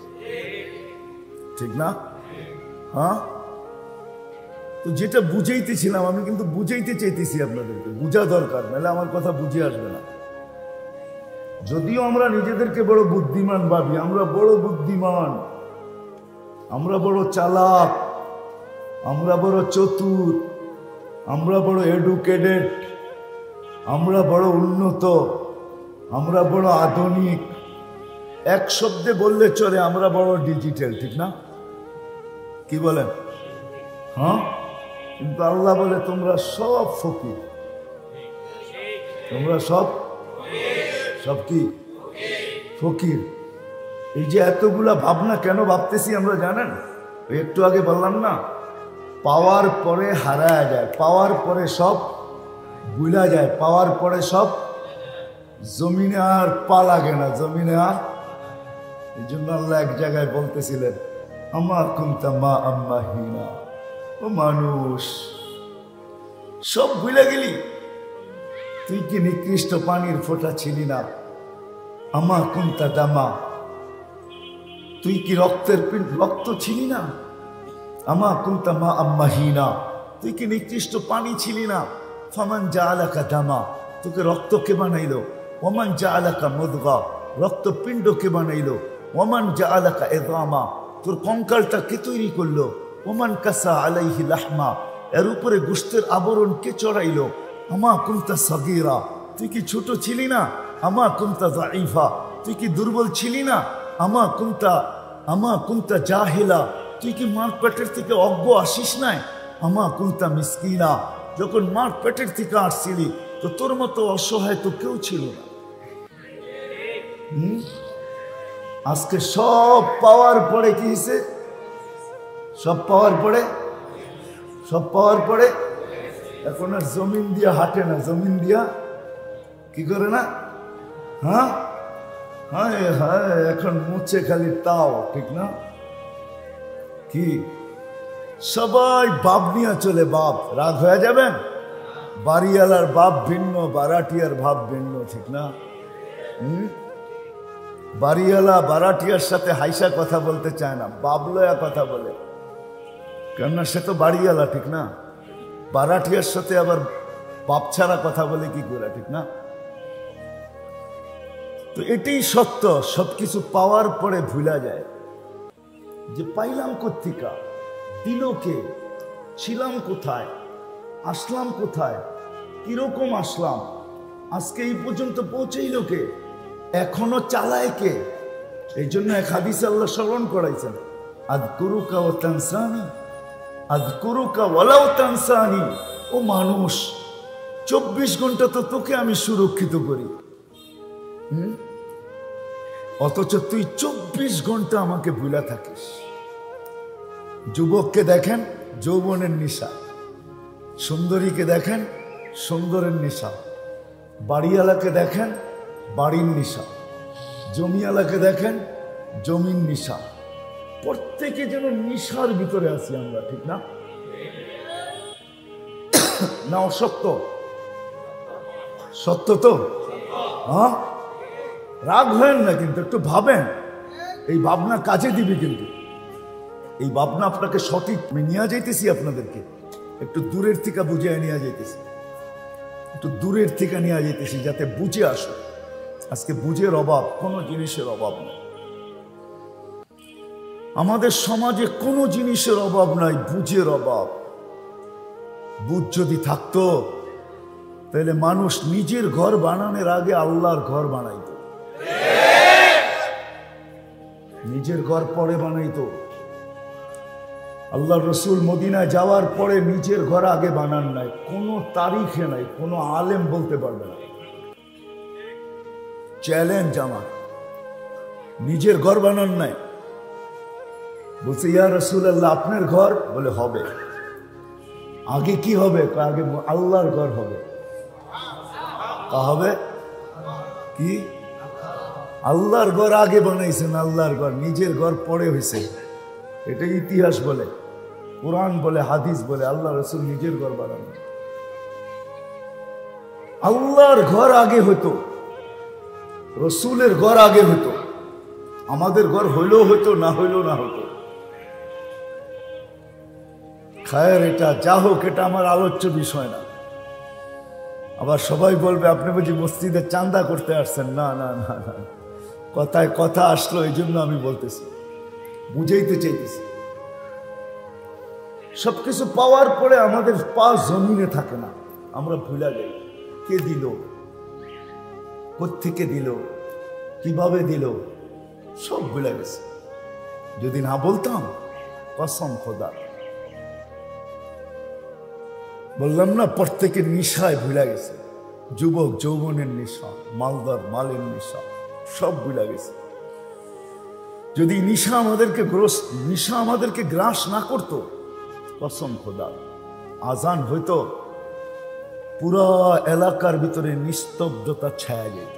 Speaker 1: ঠিক না? হ্যাঁ, তো যেটা বুঝাইতেছিলাম আমি, কিন্তু বুঝাইতে চাইতেছি আপনাদেরকে, বুঝা দরকার, নাহলে আমার কথা বুঝে আসবে না। যদিও আমরা নিজেদেরকে বড় বুদ্ধিমান ভাবি, আমরা বড় বুদ্ধিমান, আমরা বড় চালাক, আমরা বড় চতুর, আমরা বড় এডুকেটেড, আমরা বড় উন্নত, আমরা বড় আধুনিক, এক শব্দে বললে চলে আমরা বড় ডিজিটাল, ঠিক না? কি বলেন? হ্যাঁ, কিন্তু আল্লাহ বলে তোমরা সব ফকির, তোমরা সব সব কি ফকির। এই যে এতগুলা ভাবনা কেন ভাবতেছি আমরা জানেন? একটু আগে বললাম না, পাওয়ার পরে হারায় যায়, পাওয়ার পরে সব ভুলা যায়, পাওয়ার পরে সব জমিনে আর পা লাগে না, জমিনে আর। এই জন্য আল্লাহ এক জায়গায় বলতেছিলেন আমা কুনতা মা আম্মা হিনা, ও মানুষ সব ভুলে গেলি, তুই কি নিকৃষ্ট পানির ফোঁটা ছিলি না? আমা কুনতা দামা, তুই কি রক্তের রক্ত ছিলি না? আমা কুনতা মা আম্মা হিনা, তুই কি নিকৃষ্ট পানি ছিলি না? ফামান জাআলাকা দামা, তোকে রক্ত কে বানাইলো? ওমান জাআলাকা মুদগা, রক্তপিণ্ড কে বানাইলো? ওমান জাআলাকা ইযআমা, তোর কঙ্কালটা কে তৈরি করলো? ওমান কাসা আলাইহি লাহমা, এর উপরে গোশতের আবরণ কে চড়াইলো? আমা কুনতা সাগীরা, তুই কি ছোট ছিলি না? আমা কুনতা যাঈফা, তুই কি দুর্বল ছিলি না? আমা কুনতা আমা কুনতা জাহিলা, তুই কি মার পেটের থেকে অজ্ঞ আসিস নাই? আমা কুনতা মিসকিনা, যখন মার পেটের থেকে আসছিলি তো তোর মতো অসহায় তো কেউ ছিল না। হম আজকে সব পাওয়ার পরে কি হয়েছে? সব পাওয়ার পরে সব পাওয়ার পরে এখন আর জমিন দিয়া হাঁটে না, জমিন দিয়া কি করে না? হ্যাঁ হ্যাঁ হ্যাঁ, এখন মুছে খালি তাও, ঠিক না? কি সবাই বাপ নিয়ে চলে, বাপ। রাগ হয়ে যাবেন? বাড়িওয়ালার বাপ ভিন্ন, বারাটিয়ার ভাব ভিন্ন, ঠিক না? হম বাড়িওয়ালা বারাটিয়ার সাথে হাইসা কথা বলতে চায় না, বাবলয়া কথা বলে, কেননা সে তো বাড়িওয়ালা, ঠিক না? বারাটিয়ার সাথে আবার বাপ ছাড়া কথা বলে কি করে, ঠিক না? তো এটাই সত্য, সবকিছু পাওয়ার পরে ভুলা যায় যে পাইলাম কোত্থেকা, দিল কে, ছিলাম কোথায়, আসলাম কোথায়, কিরকম আসলাম, আজকে এই পর্যন্ত পৌঁছেইল কে, এখনো চালায় কে? এই জন্য এক হাদিসে আল্লাহ স্মরণ করাইছেন, আযকুরুকা ওয়া তানসানি, আযকুরুকা ওয়ালাউ তানসানি। ও মানুষ, চব্বিশ ঘন্টা তো তোকে আমি সুরক্ষিত করি, হুম অথচ তুই চব্বিশ ঘন্টা আমাকে ভুলা থাকিস। যুবককে দেখেন যৌবনের নেশা, সুন্দরীকে দেখেন সুন্দরের নেশা, বাড়িওয়ালাকে দেখেন বাড়ির নেশা, জমিওয়ালাকে দেখেন জমির নেশা। প্রত্যেকে যেন নেশার ভিতরে আছি আমরা, ঠিক না? না অসত্য? সত্য তো? হ্যাঁ, রাগ হয়েন না, কিন্তু একটু ভাবেন, এই ভাবনা কাজে দিবে। কিন্তু এই ভাবনা আপনাকে সঠিক নিয়ে যাইতেছি, আপনাদেরকে একটু দূরের থেকে বুঝিয়ে নিয়ে যাইতেছি। একটু দূরের থেকে নিয়ে যেতেছি যাতে বুঝে আসো। আজকে বুঝের অভাব, কোনো জিনিসের অভাব নেই আমাদের সমাজে, কোনো জিনিসের অভাব নাই, বুঝের অভাব। বুঝ যদি থাকতো তাহলে মানুষ নিজের ঘর বানানোর আগে আল্লাহর ঘর বানাইতো, নিজের ঘর পরে বানাইতো। আল্লাহর রসুল মদিনায় যাওয়ার পরে নিজের ঘর আগে বানান নাই, কোনো তারিখে নাই, কোনো আলেম বলতে পারবে না। চ্যালেঞ্জ আমার, নিজের ঘর বানান নাই। বলছে ইয়া রাসূলুল্লাহ আপনার ঘর? বলে হবে। আগে কি হবে? আগে আল্লাহর ঘর হবে। কা হবে কি? আল্লাহর ঘর আগে বানাইছেন, আল্লাহর ঘর, নিজের ঘর পরে হয়েছে। এটা ইতিহাস বলে, কোরআন বলে, হাদিস বলে, আল্লাহ রসুল নিজের ঘর বানানো। আল্লাহর ঘর আগে হতো, রসুলের ঘর আগে হতো। আমাদের ঘর হইলেও হতো, না হইলেও না হতো। খায়ের এটা যা হোক, এটা আমার আলোচ্য বিষয় না। আবার সবাই বলবে আপনি বুঝি মসজিদে চাঁদা করতে আসছেন। না না না না, কথায় কথা আসলো, এই জন্য আমি বলতেছি, বুঝাইতে চাইতেছি। সবকিছু পাওয়ার পরে আমাদের পা জমিনে থাকে না, আমরা ভুলে যাই কে দিল, কোত্থেকে দিল, কিভাবে দিল, সব ভুলে গেছে। যদি না বলতাম, কসম খোদা, বললাম না প্রত্যেকের নিশায় ভুলে গেছে। যুবক যৌবনের নেশা, মালদার মালের নেশা, সব ভুলে গেছে। যদি নিশা আমাদেরকে গ্রস্ত নিশা আমাদেরকে গ্রাস না করত, কসম খোদা, আজান হইতো, পুরা এলাকার ভিতরে নিস্তব্ধতা ছায়া যেত,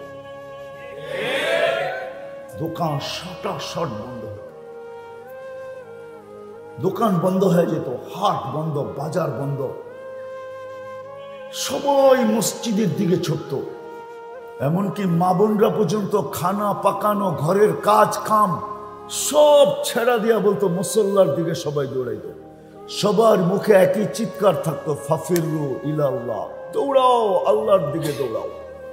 Speaker 1: দোকান শটা শট বন্ধ হতো, দোকান বন্ধ হয়ে যেত, হাট বন্ধ, বাজার বন্ধ, সবাই মসজিদের দিকে ছুটত। এমনকি মা বোনরা পর্যন্ত খানা পাকানো, ঘরের কাজ কাম সব ছেড়া দিয়া বলতো মুসল্লার দিকে সবাই দৌড়াইত। সবার মুখে একই চিৎকার থাকতো, ফাফিরু ইলাল্লাহ, দৌড়াও আল্লাহর দিকে দৌড়াও,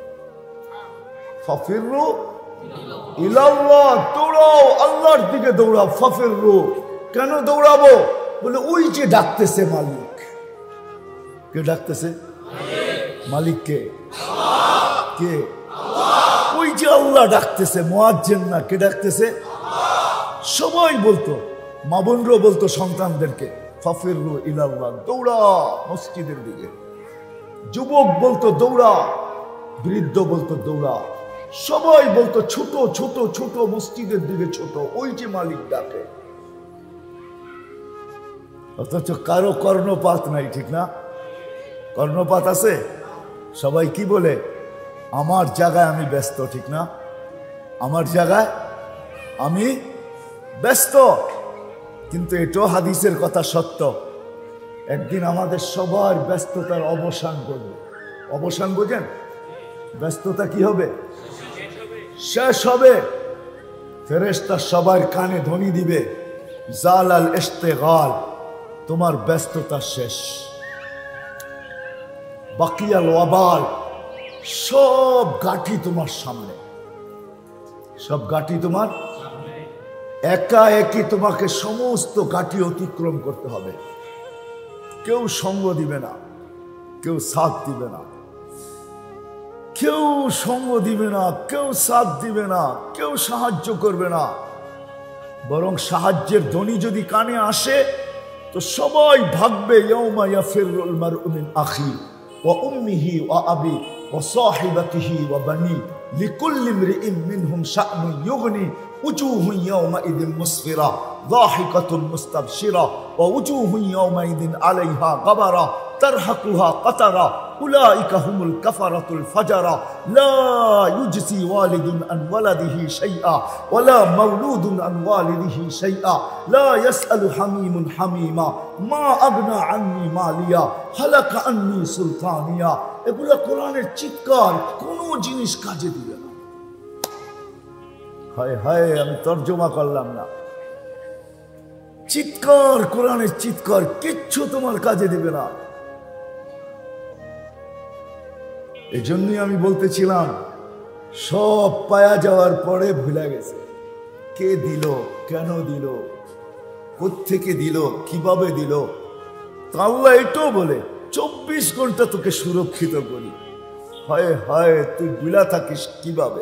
Speaker 1: ফাফিরু ইলাল্লাহ, দৌড়াও আল্লাহর দিকে দৌড়াও, ফাফিরু। কেন দৌড়াবো? বলে ওই যে ডাকতেছে মালিক। কে ডাকতেছে? মালিককে কে? ওই যে আল্লাহ ডাকতেছে, মুয়াজ্জিন না, কে ডাকতেছে? সবাই বলতো, মা বোনরাও বলতো সন্তানদেরকে, ফাফিরু ইলাল্লাহ, দৌড়া মসজিদের দিকে। যুবক বলতো দৌড়া, বৃদ্ধ বলতো দৌড়া, সবাই বলতো ছোট ছোট ছোট মসজিদের দিকে ছোট, ওই যে মালিক ডাকে। অথচ কারো কর্ণপাত নাই, ঠিক না? কর্ণপাত আছে? সবাই কি বলে? আমার জায়গায় আমি ব্যস্ত, ঠিক না? আমার জায়গায় আমি ব্যস্ত। কিন্তু এটাও হাদিসের কথা সত্য, একদিন আমাদের সবার ব্যস্ততার অবসান করবে। অবসান বোঝেন? ব্যস্ততা কি হবে? শেষ হবে। ফেরেশতা সবার কানে ধ্বনি দিবে, জালাল ইশতিগাল, তোমার ব্যস্ততা শেষ। বাকিয়াল ওয়াবাল, সব গাঠি তোমার সামনে, সব গাঠি তোমার একা একই, তোমাকে সমস্ত গাঠি অতিক্রম করতে হবে। কেউ সঙ্গ দিবে না, কেউ সাথ দিবে না, কেউ সঙ্গ দিবে না, কেউ সাথ দিবে না, কেউ সাহায্য করবে না। বরং সাহায্যের ধ্বনি যদি কানে আসে তো সবাই ভাববে, ইয়াউমা ইয়াফিরুল মারউ মিন আখি ওয়া উম্মিহি ওয়া আবি ওয়া সাহিবাতিহি ওয়া বানি লিকুল্লি ইমরিইন মিনহুম শা'নুন ইউগনি উজুহুন ইয়াউমাইযিন মুসফিরা যাহিকাতুন মুস্তাবশিরা ওয়া উজুহুন ইয়াউমাইযিন আলাইহা গাবারা তারহাকুহা কাতারা উলাইকা হুমুল কাফারাতুল ফাজারা লা ইউজসি ওয়ালিদুন আন ওয়ালাদিহি শাইআ ওয়ালা মাওলুদুন আন ওয়ালিদিহি শাইআ লা ইয়াসআলু হামিমুন হামিমা মা আগনা আন্নি মালিয়া হালাকা আন্নি সুলতানিয়া। এগুলো কোরআনের চিৎকার, কোনো জিনিস কাজে দিবে না। হায় হায়, আমি তর্জমা করলাম না। চিৎকার, কোরআনের চিৎকার, কিচ্ছু তোমার কাজে দিবে না। এই জন্যই আমি বলতেছিলাম সব পায়া যাওয়ার পরে ভুলে গেছে কে দিল, কেন দিল, কোত্থেকে দিল, কিভাবে দিল। তো আল্লাহ এটাও বলে চব্বিশ ঘন্টা তোকে সুরক্ষিত করি। হয় হয় তুই ভুলা থাকিস কিভাবে।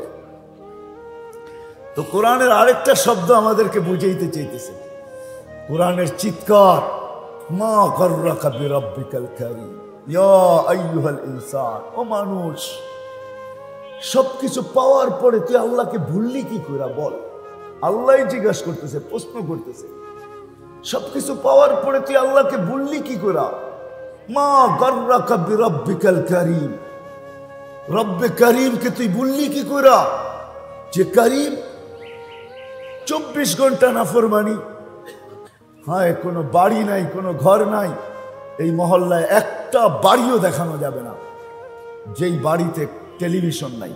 Speaker 1: তো কোরআনের আরেকটা শব্দ আমাদেরকে বুঝাইতে চাইতেছে, কোরআনের চিৎকার, মা গররাকা বিরাব্বিকাল কারীম ইয়া আইয়ুহাল ইনসান। ও মানুষ, সবকিছু পাওয়ার পরে তুই আল্লাহকে ভুললি কি করে বল। আল্লাহ জিজ্ঞাসা করতেছে, প্রশ্ন করতেছে, সবকিছু পাওয়ার পরে তুই আল্লাহকে ভুললি কি করে। মা গররাকা বিরাব্বিকাল কারীম, রব্বে করিমকে তুই ভুললি কি করে, যে করিম। চব্বিশ ঘন্টা নাফরমানি, হ্যাঁ কোনো বাড়ি নাই, কোনো ঘর নাই, এই মহল্লায় একটা বাড়িও দেখানো যাবে না যেই বাড়িতে টেলিভিশন নাই,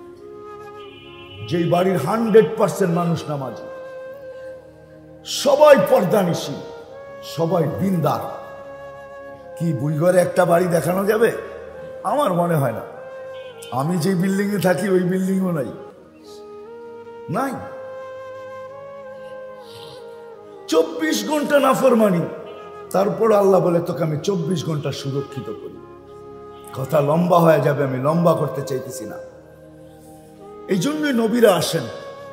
Speaker 1: যেই বাড়ির হান্ড্রেড পার্সেন্ট মানুষ নামাজি, সবাই পর্দানিশী, সবাই দিনদার। কি বুইঘরে একটা বাড়ি দেখানো যাবে? আমার মনে হয় না। আমি যে বিল্ডিং এ থাকি ওই বিল্ডিংও নাই নাই চব্বিশ ঘন্টা নাফরমানি, তারপর আল্লাহ বলে তোকে আমি চব্বিশ ঘন্টা সুরক্ষিত করি। কথা লম্বা হয়ে যাবে, আমি লম্বা করতে চাইতেছি না। এই জন্যই নবীরা আসেন,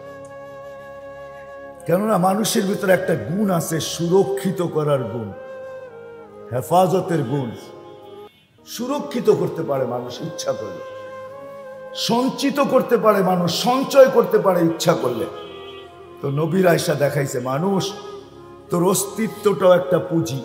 Speaker 1: কেননা মানুষের ভিতরে একটা গুণ আছে, সুরক্ষিত করার গুণ, হেফাজতের গুণ। সুরক্ষিত করতে পারে মানুষ ইচ্ছা করলে, সঞ্চিত করতে পারে মানুষ, সঞ্চয় করতে পারে ইচ্ছা করলে। তো নবীর আয়েশা দেখাইছে, মানুষ তোর অস্তিত্বটাও একটা পুঁজি,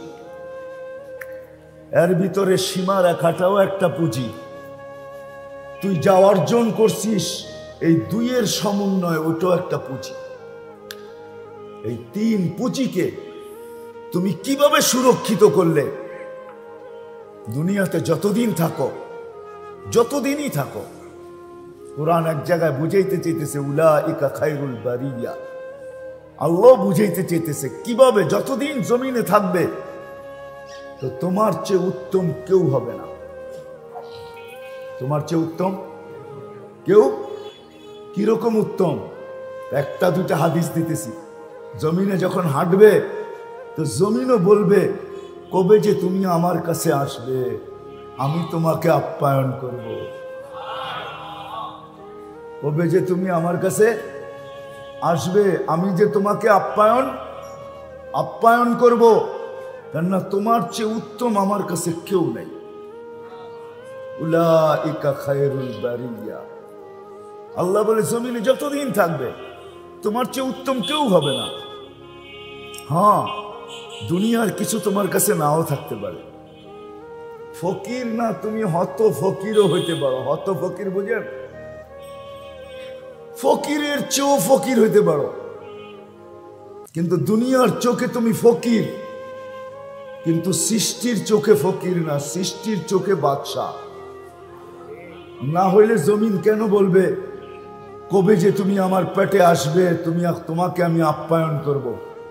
Speaker 1: এর ভিতরে সীমা রেখাটাও একটা পুঁজি। তুই যা অর্জন করছিস এই দুইয়ের সমন্বয়, ওটাও একটা পুঁজি। এই তিন পুঁজিকে তুমি কিভাবে সুরক্ষিত করলে, দুনিয়াতে যতদিন থাকো, যতদিনই থাকো। কোরআন এক জায়গায় বুঝাইতে চাইতেছে উলাইকা খায়রুল বারিয়া, আল্লাহ বুঝাইতে চাইতেছে কিভাবে যতদিন জমিনে থাকবে তো তোমার চেয়ে উত্তম কেউ হবে না, তোমার চেয়ে উত্তম কেউ। কিরকম উত্তম? একটা দুটা হাদিস দিতেছি। জমিনে যখন হাঁটবে তো জমিনও বলবে কবে যে তুমি আমার কাছে আসবে, আমি তোমাকে আপ্যায়ন করব। কবে যে তুমি আমার কাছে আসবে, আমি যে তোমাকে আপ্যায়ন আপ্যায়ন করব, কেননা তোমার চেয়ে উত্তম আমার কাছে কেউ নেই। উলাইকা খায়রুল বারিয়া, আল্লাহ বলে জমিনে যতদিন থাকবে তোমার চেয়ে উত্তম কেউ হবে না। হ্যাঁ, দুনিয়ার কিছু তোমার কাছে নাও থাকতে পারে। ফকির না, তুমি হত ফকিরও হইতে পারো। হত ফকির বুঝেন? ফকিরের চেয়েও ফকির হইতে পারো, কিন্তু দুনিয়ার চোখে তুমি ফকির, কিন্তু সৃষ্টির চোখে ফকির না, সৃষ্টির চোখে বাদশা। না হইলে জমিন কেন বলবে কবে যে তুমি আমার পেটে আসবে, তুমি তোমাকে আমি আপ্যায়ন করব।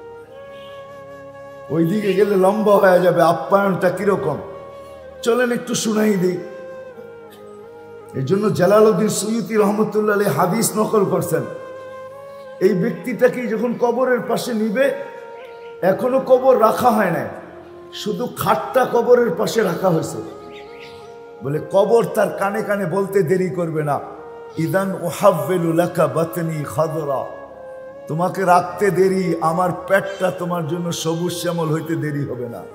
Speaker 1: ওইদিকে গেলে লম্বা হয়ে যাবে। আপ্যায়নটা কিরকম চলেন একটু শুনাই দিই। এই জন্য জালালউদ্দিন সুয়ুতি রহমতুল্লাহ আলাইহি হাদিস নকল করছেন, এই ব্যক্তিটাকে যখন কবরের পাশে নিবে, এখনো কবর রাখা হয় না, শুধু খাটটা কবরের পাশে রাখা হয়েছে। বলে কবর তার কানে কানে বলতে দেরি করবে না, ইদান উহাব্বিলু লাকা বাতনি খাদরা, তোমাকে রাখতে দেরি, আমার পেটটা তোমার জন্য সবুজ শ্যামল হইতে দেরি হবে না।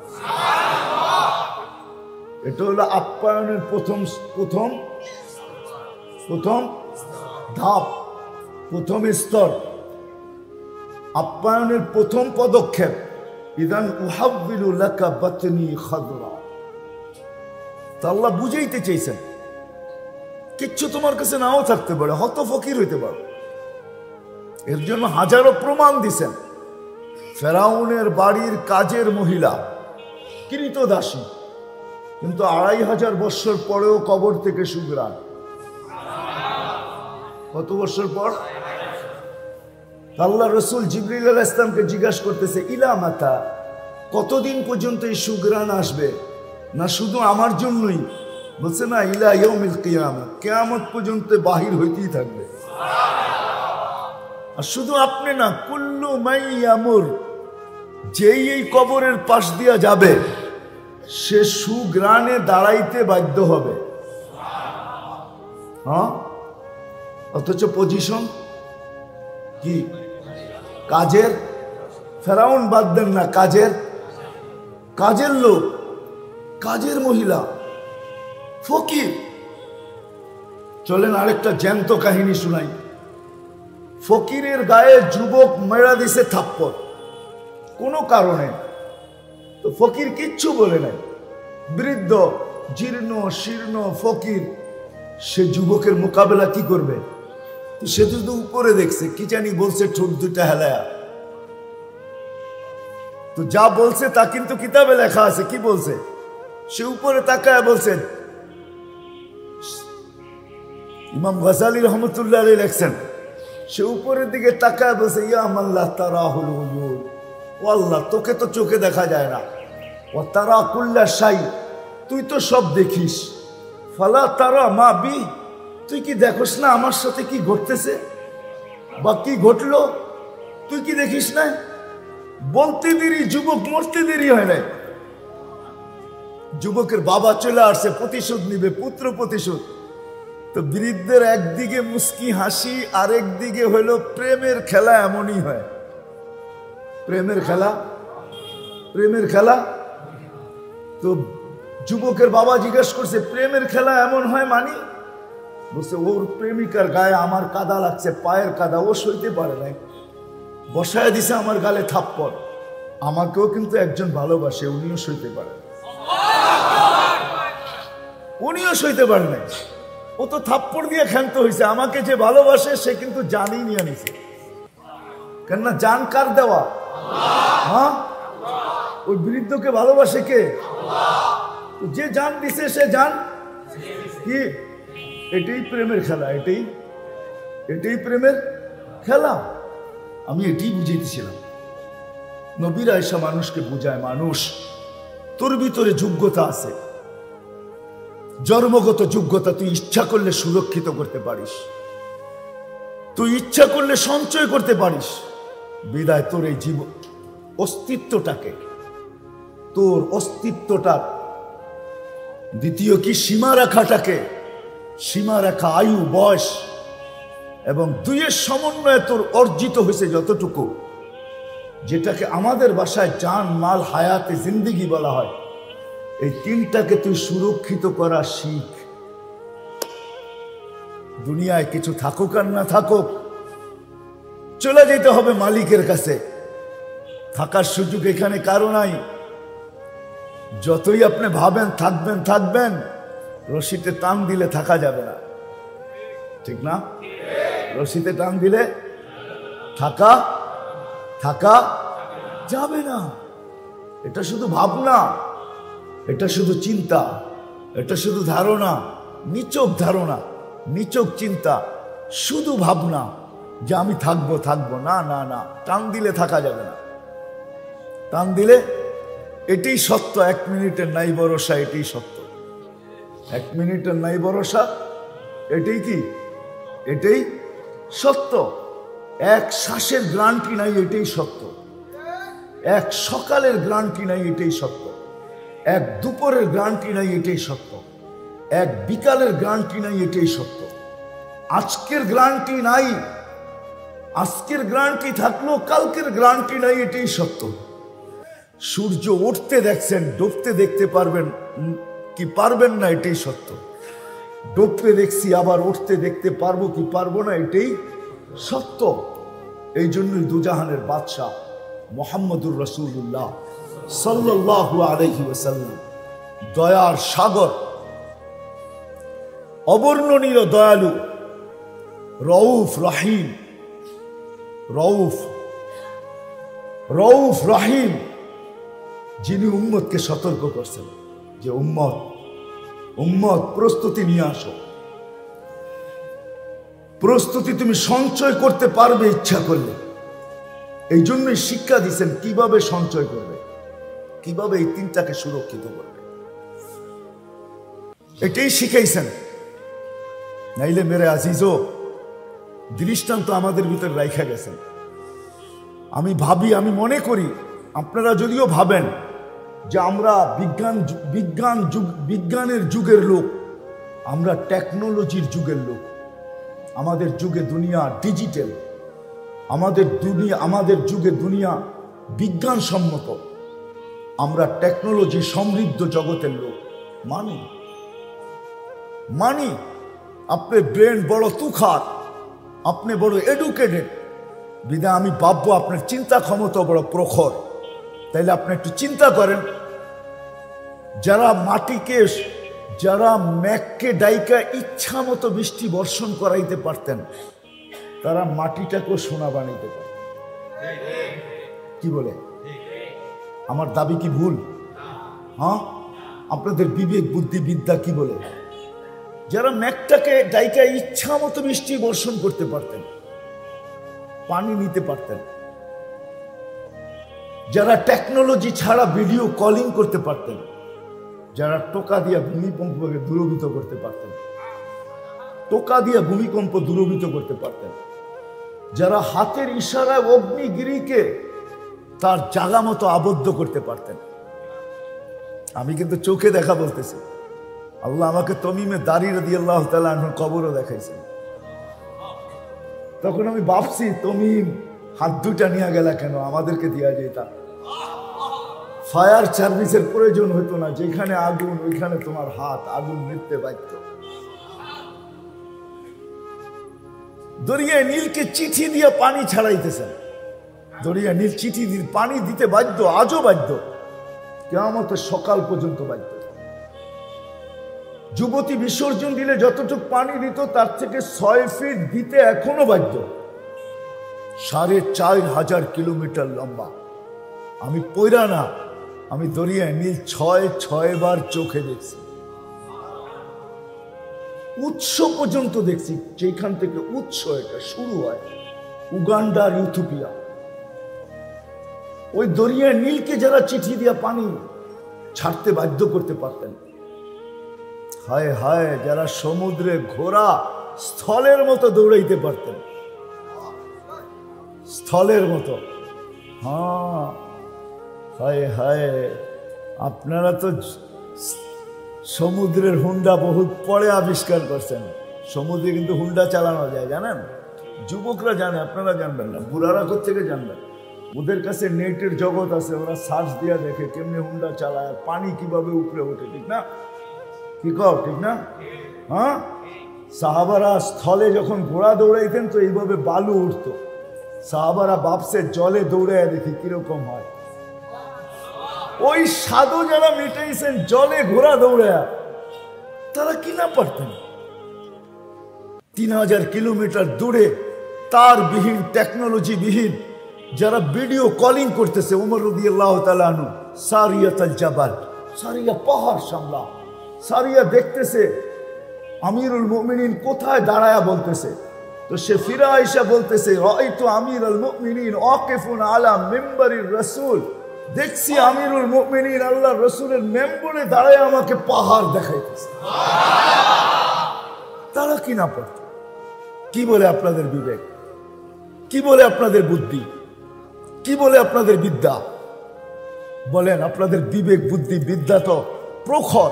Speaker 1: এটা হলো আপ্যায়নের প্রথম প্রথম প্রথম ধাপ, প্রথম স্তর, আপ্যায়নের প্রথম পদক্ষেপ। ইদান উহাব্বিলু লাকা বাতনি খাদরা। তা আল্লাহ বুঝাইতে চাইছেন কিচ্ছু তোমার কাছে নাও থাকতে পারে, হত ফকির হইতে পারো। এর জন্য হাজারো প্রমাণ দিছেন। ফেরাউনের বাড়ির কাজের মহিলা, কৃতদাসী, কিন্তু আড়াই হাজার বৎসর পরেও কবর থেকে সুগ্রাণ। কত বছর পর? আল্লাহ রসুল জিবরিল আলাইহিস সালামকে জিজ্ঞাসা করতেছে, ইলা মাতা, কতদিন পর্যন্ত এই সুগ্রাণ আসবে? না শুধু আমার জন্যই, বলছে না, ইলা ইয়াউমিল কিয়ামত, কিয়ামত পর্যন্ত বাহির হইতেই থাকবে। আর শুধু আপনি না, কুল্লু মাই ইয়ামুর, যেই এই কবরের পাশ দিয়া যাবে সে সুগ্রাণে দাঁড়াইতে বাধ্য হবে। হ্যাঁ, অথচ পজিশন কি কাজের। ফেরাউন বাদ দেন না, কাজের কাজের লোক, কাজের মহিলা, ফকির। চলেন আরেকটা জ্যান্ত কাহিনী শুনাই। ফকিরের গায়ে যুবক মেরা দিছে থাপ্পড় কোনো কারণে, তো ফকির কিচ্ছু বলে নাই। বৃদ্ধ জীর্ণ শীর্ণ ফকির, সে যুবকের মোকাবেলা কি করবে? তো সে শুধু উপরে দেখছে, কি জানি বলছে ঠোঁট দুটা হেলায়া। তো যা বলছে তা কিন্তু কিতাবে লেখা আছে। কি বলছে? সে উপরে তাকায় বলছে, ইমাম গজালি রহমতুল্লাহ আলাইহি লেখছেন, সে উপরের দিকে তাকায় বলছে, ইয়া মাল্লাহ তারাহুল উয়ুন, ও আল্লাহ, তোকে তো চোখে দেখা যায় না। ও তারা কুল্লা শাই, তুই তো সব দেখিস। ফালা তারা মা বি, তুই কি দেখোস না আমার সাথে কি ঘটতেছে বা কি ঘটলো? তুই কি দেখিস না? বলতে দেরি, যুবক মরতে দেরি হয় নাই। যুবকের বাবা চলে আসছে, প্রতিশোধ নিবে, পুত্র প্রতিশোধ। তো বৃদ্ধের একদিকে মুস্কি হাসি, আরেক দিকে হইল প্রেমের খেলা। এমনই হয় প্রেমের খেলা, প্রেমের খেলা। তো যুবকের বাবা জিজ্ঞেস করছে, প্রেমের খেলা এমন হয় মানি? বলছে, ওর প্রেমিকার গায়ে আমার কাদা লাগছে, পায়ের কাদা, ও সইতে পারে নাই, বসায় দিছে আমার গালে থাপ্পড়। আমাকেও কিন্তু একজন ভালোবাসে, উনিও সইতে পারে, উনিও সইতে পারে নাই। ও তো থাপ্পড় দিয়ে ক্ষান্ত হয়েছে। আমাকে যে ভালোবাসে সে কিন্তু জানই নিয়ে নিছে। কেননা জান কার দেওয়া? হ্যাঁ, ওই বৃদ্ধকে ভালোবাসে কে? যে জান দিছে সে জান কি? এটাই প্রেমের খেলা, এটাই এটাই প্রেমের খেলা। আমি এটাই বুঝাইতেছিলাম। নবীরা এসা মানুষকে বুঝায়, মানুষ তোর ভিতরে যোগ্যতা আছে, জন্মগত যোগ্যতা। তুই ইচ্ছা করলে সুরক্ষিত করতে পারিস, তুই ইচ্ছা করলে সঞ্চয় করতে পারিস। বিদায় তোর এই জীবন অস্তিত্বটাকে, তোর অস্তিত্বটা, দ্বিতীয় কি সীমা রাখাটাকে, সীমা রাখা আয়ু, বয়স এবং দুইয়ের সমন্বয়ে তোর অর্জিত হয়েছে যতটুকু, যেটাকে আমাদের ভাষায় জান, মাল, হায়াতে, জিন্দিগি বলা হয়। এই তিনটাকে তুই সুরক্ষিত করা শিখ। দুনিয়ায় কিছু থাকুক আর না থাকুক, চলে যেতে হবে মালিকের কাছে। থাকার সুযোগ এখানে কারো নাই। যতই আপনি ভাবেন থাকবেন থাকবেন, রশিতে টান দিলে থাকা যাবে না, ঠিক না? রশিতে টান দিলে থাকা থাকা যাবে না। এটা শুধু ভাবনা, এটা শুধু চিন্তা, এটা শুধু ধারণা, নিচক ধারণা, নিচক চিন্তা, শুধু ভাবনা যে আমি থাকবো থাকবো না না না, টান দিলে থাকা যাবে না। টান দিলে এটাই সত্য, এক মিনিটের নাই ভরসা, এটাই সত্য। এক মিনিটের নাই ভরসা, এটাই কি? এটাই সত্য। এক শ্বাসের গ্রান্টি নাই, এটাই সত্য। এক সকালের গ্রান্টি নাই, এটাই সত্য। এক দুপুরের গ্রান্টি নাই, এটাই সত্য। এক বিকালের গ্রান্টি নাই, এটাই সত্য। আজকের গ্রান্টি নাই, আজকের গ্রান্টি থাকলো, কালকের গ্রান্টি নাই, এটাই সত্য। সূর্য উঠতে দেখছেন, ডুবতে দেখতে পারবেন কি পারবেন না, এটাই সত্য। ডুবতে দেখছি, আবার উঠতে দেখতে পারবো কি পারবো না, এটাই সত্য। এই জন্যই দুজাহানের বাদশাহ মুহাম্মদুর রাসূলুল্লাহ সাল্লাল্লাহু আলাইহি ওয়াসাল্লাম, দয়ার সাগর, অবর্ণনীয় দয়ালু, রউফ রহিম, রউফ রউফ রহিম, যিনি উম্মতকে সতর্ক করছেন যে উম্মত উম্মত প্রস্তুতি নিয়ে আসো। প্রস্তুতি তুমি সঞ্চয় করতে পারবে ইচ্ছা করলে। এই জন্যই শিক্ষা দিচ্ছেন কিভাবে সঞ্চয় করবে, কিভাবে এই তিনটাকে সুরক্ষিত করবে। এটাই শিখাইছেন। নাইলে মেরে আজিজও দৃষ্টান্ত আমাদের ভিতরে রাইখা গেছেন। আমি ভাবি, আমি মনে করি আপনারা যদিও ভাবেন যে আমরা বিজ্ঞান বিজ্ঞান যুগ বিজ্ঞানের যুগের লোক, আমরা টেকনোলজির যুগের লোক। আমাদের যুগে দুনিয়া ডিজিটাল, আমাদের দুনিয়া আমাদের যুগে দুনিয়া বিজ্ঞানসম্মত, আমরা টেকনোলজি সমৃদ্ধ জগতের লোক। মানি মানি আপনার ব্রেন বড় তুখার, আপনি বড় এডুকেটেড, বিধায় আমি ভাববো আপনার চিন্তা ক্ষমতা বড় প্রখর। তাইলে আপনি একটু চিন্তা করেন, যারা মাটিকে, যারা ম্যাককে ডাইকা ইচ্ছা মতো বৃষ্টি বর্ষণ করাইতে পারতেন, তারা মাটিটাকেও সোনা বানাইতে পারতেন। কি বলে? আমার দাবি কি ভুল? হ্যাঁ, আপনাদের বিবেক বুদ্ধি বিদ্যা কি বলে? যারা ম্যাকটাকে ডাইকা ইচ্ছা মতো বৃষ্টি বর্ষণ করতে পারতেন, পানি নিতে পারতেন, যারা টেকনোলজি ছাড়া ভিডিও কলিং করতে পারতেন, যারা টোকা দিয়ে ভূমিকম্পকে দূরীভূত করতে পারতেন, টোকা দিয়ে ভূমিকম্প দূরীভূত করতে পারতেন, যারা হাতের ইশারায় অগ্নিগিরিকে তার জায়গা মতো আবদ্ধ করতে পারতেন। আমি কিন্তু চোখে দেখা বলতেছি, আল্লাহ আমাকে তমিমে দাঁড়িয়ে রাদিয়াল্লাহু তাআলা আনহুর কবরও দেখাইছেন। তখন আমি ভাবছি, তমিম হাত দুইটা নিয়ে গেলা কেন? আমাদেরকে দিয়া যেতা, ফায়ার সার্ভিসের প্রয়োজন হতো না। যেখানে আগুন ওইখানে তোমার হাত, আগুন নিতে বাধ্য। দরিয়া নীলকে চিঠি দিয়ে পানি ছাড়াইতেছেন, দরিয়া নীল চিঠি দিয়ে পানি দিতে বাধ্য, আজও বাধ্য, কিয়ামতের সকাল পর্যন্ত বাধ্য। যুবতী বিসর্জন দিলে যতটুকু পানি দিত তার থেকে ছয় ফিট দিতে এখনো বাধ্য। সাড়ে চার হাজার কিলোমিটার লম্বা। আমি পয়রা না, আমি দরিয়া নীল ছয় ছয় বার চোখে দেখছি, উৎস পর্যন্ত দেখছি। যেখান থেকে উৎস এটা শুরু হয়, উগান্ডা আর ইথিওপিয়া, ওই দরিয়া নীলকে যারা চিঠি দিয়া পানি ছাড়তে বাধ্য করতে পারতেন, হায় হায়, যারা সমুদ্রে ঘোড়া স্থলের মতো দৌড়াইতে পারতেন, স্থলের মতো। হ্যাঁ, হায় হায়, আপনারা তো সমুদ্রের হুন্ডা বহুত পরে আবিষ্কার করছেন। সমুদ্রে কিন্তু হুন্ডা চালানো যায়, জানেন? যুবকরা জানে, আপনারা জানবেন না, বুড়ারা কোত্থেকে জানবেন? ওদের কাছে নেটের জগৎ আছে, ওরা সার্চ দিয়া দেখে কেমনি হুন্ডা চালায়, পানি কিভাবে উপরে ওঠে, ঠিক না? কি কও, ঠিক না? হ্যাঁ, সাহাবারা স্থলে যখন ঘোড়া দৌড়াইতেন তো এইভাবে বালু উঠত। সাহাবারা ভাবছে জলে দৌড়ায় দেখি কিরকম হয়। ওই সাধু যারা মিটাইছেন জলে ঘোড়া দৌড়ায়, তারা কি না পারতেন? তিন হাজার কিলোমিটার দূরে তার বিহীন, টেকনোলজি বিহীন যারা ভিডিও কলিং করতেছে, উমর রাদিয়াল্লাহু তাআলা আনহু সারিয়াতুল জাবাল, সারিয়া পাহাড় সামলা, সারিয়া দেখতেছে আমিরুল মুমিনিন কোথায় দাঁড়ায়া বলতেছে। তো সে ফিরে আইসা বলতেছে, রাআইতু আমিরুল মুমিনিন ওয়াকিফুন আলা মিম্বারির রাসূল, দেখছি আমিরুল মুমিনিন আল্লাহর রাসূলের মেম্বরে দাঁড়ায় আমাকে পাহাড় দেখাইতেছে। তারা কি না পারত? কি বলে আপনাদের বিবেক? কি বলে আপনাদের বুদ্ধি? কি বলে আপনাদের বিদ্যা? বলেন, আপনাদের বিবেক বুদ্ধি বিদ্যা তো প্রখর,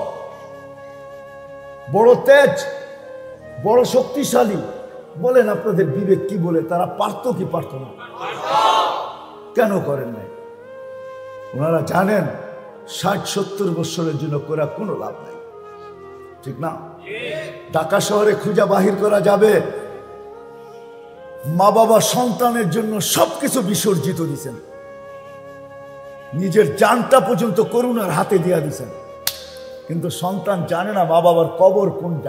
Speaker 1: বড় তেজ, বড় শক্তিশালী। বলেন আপনাদের বিবেক কি বলে? তারা পারত কি পারত না? কেন করেন নাই? ওনারা জানেন ষাট সত্তর বছরের জন্য করা কোনো লাভ নাই, ঠিক না? ঢাকা শহরে খুঁজা বাহির করা যাবে। মা বাবা সন্তানের জন্য সবকিছু বিসর্জিত দিছেন, নিজের জানটা পর্যন্ত করুণার হাতে দিয়া দিছেন, কিন্তু সন্তান জানে না মা বাবার কবর কোনটা।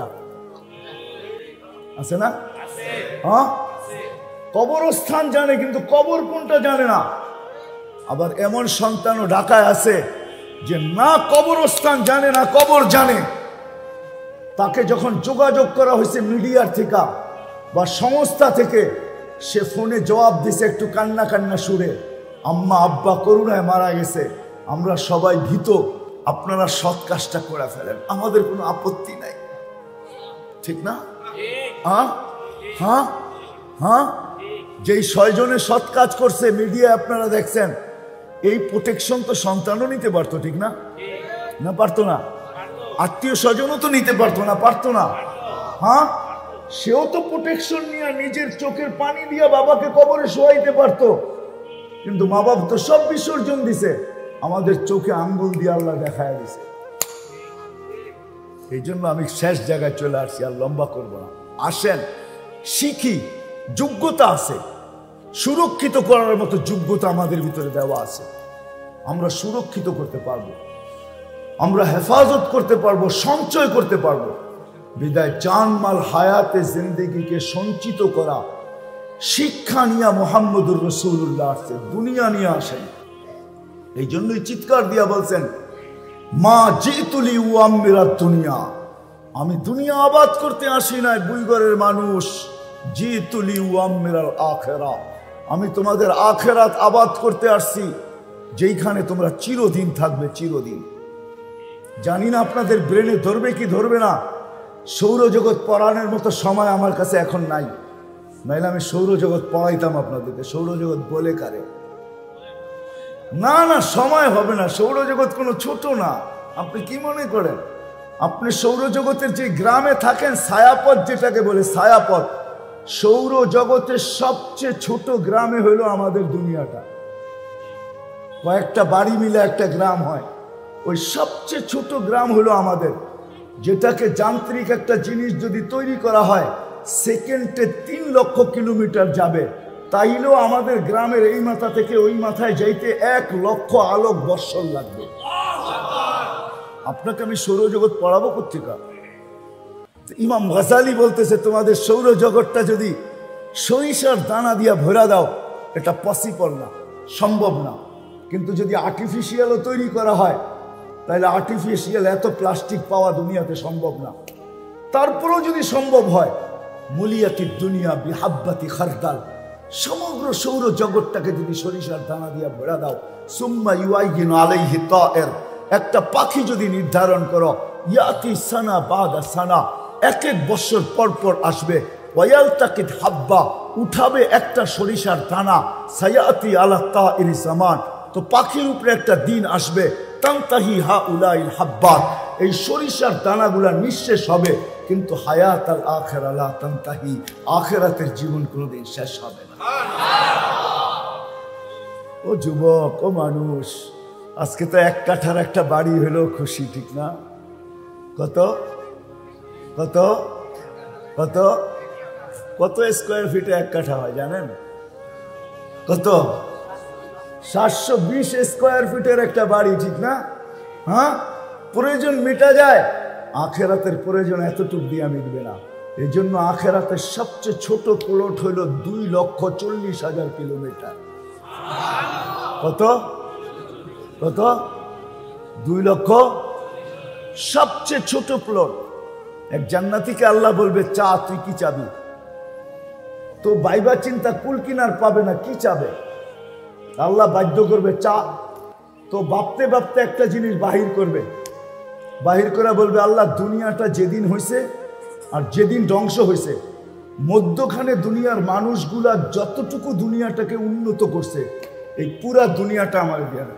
Speaker 1: আছে না? হ্যাঁ, কবরস্থান জানে কিন্তু কবর কোনটা জানে না। আবার এমন সন্তানও ঢাকায় আছে যে না কবরস্থান জানে না কবর জানে। তাকে যখন যোগাযোগ করা হয়েছে মিডিয়ার থেকে বা সংস্থা থেকে, সে ফোনে জবাব দিছে একটু কান্না কান্না সুরে, আম্মা আব্বা করুণায় মারা গেছে, আমরা সবাই ভীত, আপনারা সৎ কাজটা করে ফেলেন, আমাদের কোনো আপত্তি নাই, ঠিক না? হ্যাঁ হ্যাঁ হ্যাঁ যেই ছয়জনে সৎ কাজ করছে মিডিয়া আপনারা দেখছেন, এই প্রোটেকশন তো সন্তানও নিতে পারতো, ঠিক না? না পারতো না? আত্মীয় স্বজনও তো নিতে পারতো না, পারতো না? হ্যাঁ, সেও তো প্রোটেকশন নিয়ে নিজের চোখের পানি দিয়ে বাবাকে কবরে শোয়াইতে পারতো, কিন্তু মা বাবা তো সব বিসর্জন দিছে, আমাদের চোখে আঙ্গুল দিয়ে আল্লাহ দেখায় দিছে। এই জন্য আমি শেষ জায়গায় চলে আসছি, আর লম্বা করব না। আসেন শিখি, যোগ্যতা আছে, সুরক্ষিত করার মতো যোগ্যতা আমাদের ভিতরে দেওয়া আছে, আমরা সুরক্ষিত করতে পারবো, আমরা হেফাজত করতে পারবো, সঞ্চয় করতে পারবো। বিদায় জানমাল হায়াতে জিন্দেগিকে সঞ্চিত করা শিক্ষা নিয়ে মুহাম্মদুর রাসূলুল্লাহ আসছে, দুনিয়া নিয়ে আসেন। এই জন্যই চিৎকার দিয়া বলছেন, মা জিতুলি উআম্মিরাত দুনিয়া, আমি দুনিয়া আবাদ করতে আসি নাই বুইগরের মানুষ, জিতুলি উআম্মিরাল আখিরা, আমি তোমাদের আখিরাত আবাদ করতে আসছি, যেইখানে তোমরা চিরদিন থাকবে, চিরদিন। জানি না আপনাদের ব্রেনে ধরবে কি ধরবে না, সৌরজগৎ পড়ানোর মতো সময় আমার কাছে এখন নাই, নাইলে আমি সৌরজগৎ পড়াইতাম আপনাদেরকে। সৌরজগৎ বলে কারে? না না, সময় হবে না, সৌরজগৎ কোনো ছোট না। আপনি কি মনে করেন আপনি সৌরজগতের যে গ্রামে থাকেন, ছায়াপথ যেটাকে বলে ছায়াপথ, সৌরজগতের সবচেয়ে ছোট গ্রামে হইল আমাদের দুনিয়াটা, কয়েকটা বাড়ি মিলে একটা গ্রাম হয়, ওই সবচেয়ে ছোট গ্রাম হলো আমাদের, যেটাকে যান্ত্রিক একটা জিনিস যদি তৈরি করা হয় সেকেন্ডে তিন লক্ষ কিলোমিটার যাবে, তাইলেও আমাদের গ্রামের এই মাথা থেকে ওই মাথায় যাইতে এক লক্ষ আলোক বৎসর লাগবে। আপনাকে আমি সৌরজগৎ পড়াবো কোত্থেকে? ইমাম গাজালি বলতেছে, তোমাদের সৌরজগৎটা যদি সরিষার দানা দিয়া ভরা দাও, এটা পসিবল না, সম্ভব না। কিন্তু যদি আর্টিফিশিয়ালও তৈরি করা হয়, তাহলে আর্টিফিশিয়াল এত প্লাস্টিক পাওয়া দুনিয়াতে সম্ভব না। তারপরেও যদি সম্ভব হয়, মুলিয়াতি দুনিয়া বিহাব্বাতি খারদাল, সমগ্র সৌরজগৎটাকে যদি সরিষার দানা দিয়া ভরা দাও, সুম্মা ইউআইগিনু আলাইহি তায়ের, একটা পাখি যদি নির্ধারণ করো, ইয়াতি সানা বাদা সানা, এক এক বছর পর পর আসবে, ওয়ায়ালতাকিত হাব্বা, উঠাবে একটা সরিষার দানা, সায়াতি আলা তাইরি জামান, তো পাখির উপরে একটা দিন আসবে, তানতাহি হাউলাইল হাব্বাত, এই সরিষার দানাগুলা নিঃশেষ হবে, কিন্তু হায়াত আল আখিরা লা তানতাহি, আখিরাতের জীবন কোনোদিন শেষ হবে না। ও যুবক, ও মানুষ, আজকে তো এক কাঠার একটা বাড়ি হলো খুশি, ঠিক না? কত কত কত কত স্কোয়ার ফিটে এক কাঠা হয় জানেন? কত? সাতশো বিশ স্কোয়ার ফিটের একটা বাড়ি, ঠিক না? হ্যাঁ, প্রয়োজন মিটা যায়, আখেরাতের প্রয়োজন এতটুকু দিয়ে মিটবে না। এই জন্য আখেরাতের সবচেয়ে ছোট প্লট হইল দুই লক্ষ চল্লিশ হাজার কিলোমিটার। কত কত? দুই লক্ষ, সবচেয়ে ছোট প্লট। এক জান্নাতীকে আল্লাহ বলবে, চা, তুই কি চাবি? তো বাইবা চিন্তা, কুল কিনার পাবে না, কি চাবে? আল্লাহ বাধ্য করবে চা। তো ভাবতে ভাবতে একটা জিনিস বাহির করবে, বাহির করে বলবে, আল্লাহ, দুনিয়াটা যেদিন হয়েছে আর যেদিন ধ্বংস হয়েছে, মধ্যখানে দুনিয়ার মানুষগুলা যতটুকু দুনিয়াটাকে উন্নত করছে, এই পুরা দুনিয়াটা আমার দেয়া।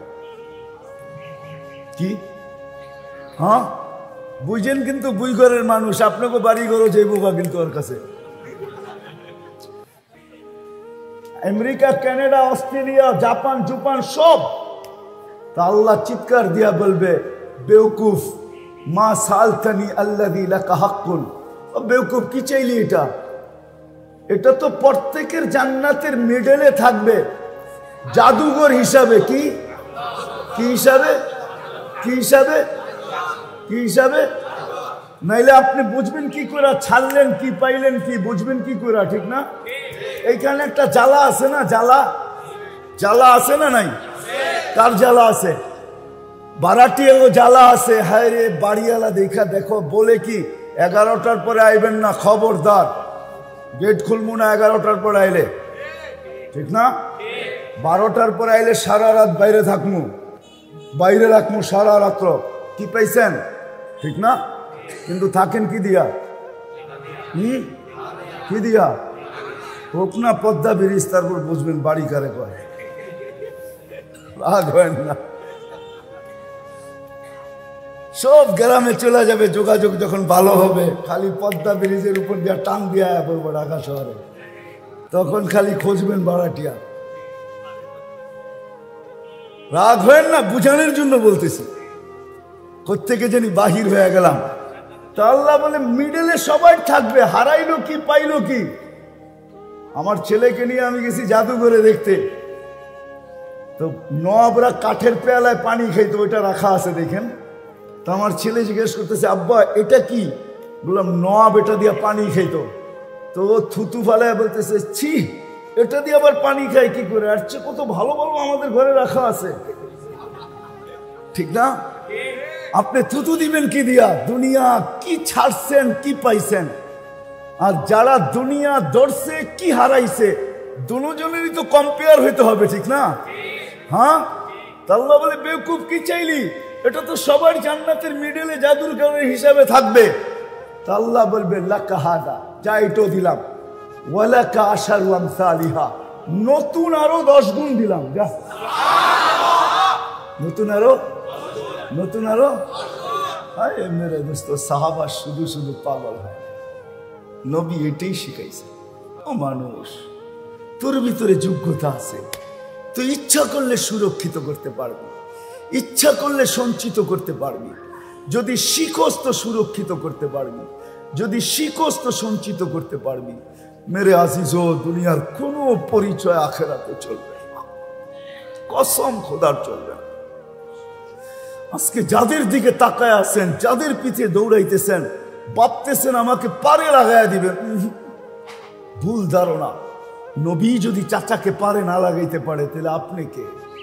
Speaker 1: কি? হ্যাঁ, বুঝেন? কিন্তু বুইঘরের মানুষ, আপনাকে বাড়ি ঘরও যাইব কিন্তু ওর কাছে। আমেরিকা, কানাডা, অস্ট্রেলিয়া, জাপান, জুপান সব। তা আল্লাহ চিৎকার দিয়া বলবে, বেউকুফ, মা সালতানি আল্লাযী লাকা হাক্কুন। বেউকুফ, কি চাইলি? এটা এটা তো প্রত্যেকের জান্নাতের মিডলে থাকবে, জাদুঘর হিসাবে। কি কি হিসাবে? কি হিসাবে? কি হিসাবে? নাইলে আপনি বুঝবেন কি করে? ছাড়লেন কি, পাইলেন কি, বুঝবেন কি করে? ঠিক না? এইখানে একটা জ্বালা আছে না? জ্বালা জ্বালা আছে না? নাই? কার জ্বালা আছে? বারাটিয়াও জ্বালা আছে। হায় রে, বাড়িওয়ালা দেখা দেখো, বলে কি এগারোটার পরে আইবেন না, খবরদার, গেট খুলবো না এগারোটার পরে আইলে, ঠিক না? বারোটার পরে আইলে সারা রাত বাইরে থাকবো, বাইরে রাখবো সারা রাত্র। কি পাইছেন? ঠিক না? কিন্তু থাকেন কি দিয়া? হম কি দিয়া? হোক না পদ্মা ব্রিজ, তারপর বুঝবেন বাড়ি কারে কয়। রাগ হয় না, সব গ্রামে চলে যাবে, যোগাযোগ যখন ভালো হবে, খালি পদ্মা ব্রিজের উপর দিয়া টান দিয়া পড়বো ঢাকা শহরে, তখন খালি খুঁজবেন ভাড়াটিয়া। রাগ হয় না, বুঝানোর জন্য বলতেছি। কোত্থেকে জানি বাহির হয়ে গেলাম। তা আল্লাহ বলে মিডলে সবাই থাকবে, হারাইলো কি পাইলো কি। আমার ছেলেকে নিয়ে আমি গেছি জাদুঘরে দেখতে, তো নবাবরা কাঠের পেয়ালায় পানি খাইতো, ওইটা রাখা আছে দেখেন। তো আমার ছেলে জিজ্ঞেস করতেছে, আব্বা এটা কি? বললাম নবাব এটা দিয়ে পানি খাইতো। তো ও থুতু ফালায় বলতেছে, ছি এটা দিয়ে আবার পানি খায় কি করে? আর চেয়ে কত ভালো ভালো আমাদের ঘরে রাখা আছে। ঠিক না? আপনি থুতু দিবেন কি দিয়া? দুনিয়া কি ছাড়ছেন, কি পাইছেন? আর যারা দুনিয়া ধরছে কি হারাইছে, দুজনেরই তো কম্পেয়ার হইতে হবে, ঠিক না? হ্যাঁ, আল্লাহ বলে বেকুব কি চাইলি, এটা তো সবার জান্নাতের মিডলে জাদুর ঘরের হিসাবে থাকবে। তা আল্লাহ বলবে লাকা হাদা, যা এটাও দিলাম, ওয়ালাকা আশারু আমসালিহা, নতুন আরো দশ গুণ দিলাম, যা নতুন আরো নতুন আরো। হায় মেরে দোস্ত, সাহাবা শুধু শুধু পাগল হয়। নবী এটাই শিখাইছে, ও মানুষ তোর ভিতরে যোগ্যতা আছে, তুই ইচ্ছা করলে সুরক্ষিত করতে পারবি, ইচ্ছা করলে সঞ্চিত করতে পারবি। যদি শিখোস তো সুরক্ষিত করতে পারবি, যদি শিখোস তো সঞ্চিত করতে পারবি। মেরে আজিজ, দুনিয়ার কোনো পরিচয় আখেরাতে চলবে না, কসম খোদার চলবে না। আজকে যাদের দিকে তাকায় আছেন, যাদের পিছে দৌড়াইতেছেন, ভাবতেছেন আমাকে পারে লাগাইয়া দিবেন, ভুল ধারণা। নবী যদি চাচাকে পারে না লাগাইতে পারে, তাহলে আপনি কে?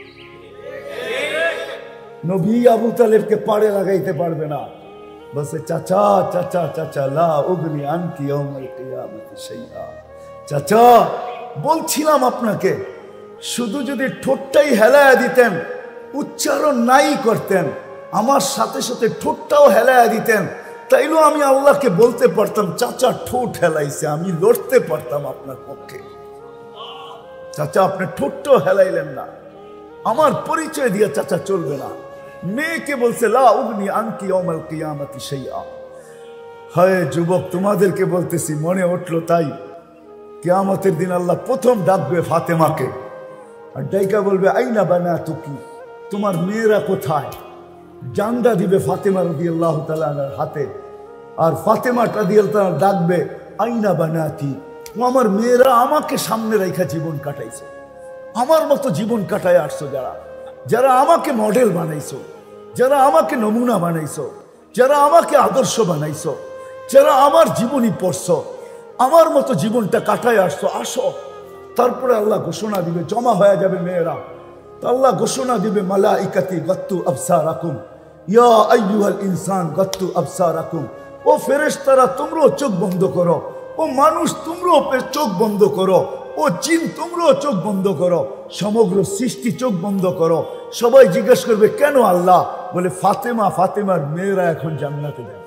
Speaker 1: নবী আবু তালেবকে পারে লাগাইতে পারবে না, বসে চাচা চাচা চাচা লা উগনি আনকি ইয়াউমাল কিয়ামতি শাইআ। চাচা বলছিলাম আপনাকে, শুধু যদি ঠোঁটটাই হেলায়া দিতেন, উচ্চারণ নাই করতেন, আমার সাথে সাথে ঠোঁটটাও হেলায়া দিতেন, তাইলেও আমি আল্লাহকে বলতে পারতাম চাচা ঠোঁট হেলাইছে, আমি লড়তে পারতাম আপনার পক্ষে। চাচা আপনি ঠোঁটটাও হেলাইলেন না, আমার পরিচয় দিয়ে চাচা চলবে না। মেয়েকে বলছে লা উগনি আনকি ইয়াউমাল কিয়ামতি শাইআ। হায় যুবক, তোমাদেরকে বলতেছি, মনে উঠলো তাই, কিয়ামতের দিন আল্লাহ প্রথম ডাকবে ফাতেমাকে, আর ডাইকা বলবে আইনা বানাতুকি, তোমার মেয়েরা কোথায়? জান্ডা দিবে ফাতেমা রাদিয়াল্লাহু তাআলা আনহার হাতে, আর ফাতেমা রাদিয়াল্লাহু তাআলা ডাকবে আইনা বানাতি, আমার মেয়েরা আমাকে সামনে রেখা জীবন কাটাইছে, আমার মতো জীবন কাটায় আসছো, যারা যারা আমাকে মডেল বানাইছো, যারা আমাকে নমুনা বানাইছো, যারা আমাকে আদর্শ বানাইছো, যারা আমার জীবনী পড়ছো, আমার মতো জীবনটা কাটায় আসছো, আসো। তারপরে আল্লাহ ঘোষণা দিবে, জমা হয়ে যাবে মেয়েরা। তো আল্লাহ ঘোষণা দিবে মালাইকাতি গত্তু আবসারাকুম ইয়া আইয়ুহাল ইনসান গত্তু আবসারাকুম, ও ফেরেশতারা তোমরাও চোখ বন্ধ করো, ও মানুষ তোমরাও চোখ বন্ধ করো, ও জিন তোমরাও চোখ বন্ধ করো, সমগ্র সৃষ্টি চোখ বন্ধ করো। সবাই জিজ্ঞেস করবে কেন আল্লাহ? বলে ফাতেমা ফাতেমার মেয়েরা এখন জান্নাতে যাবে।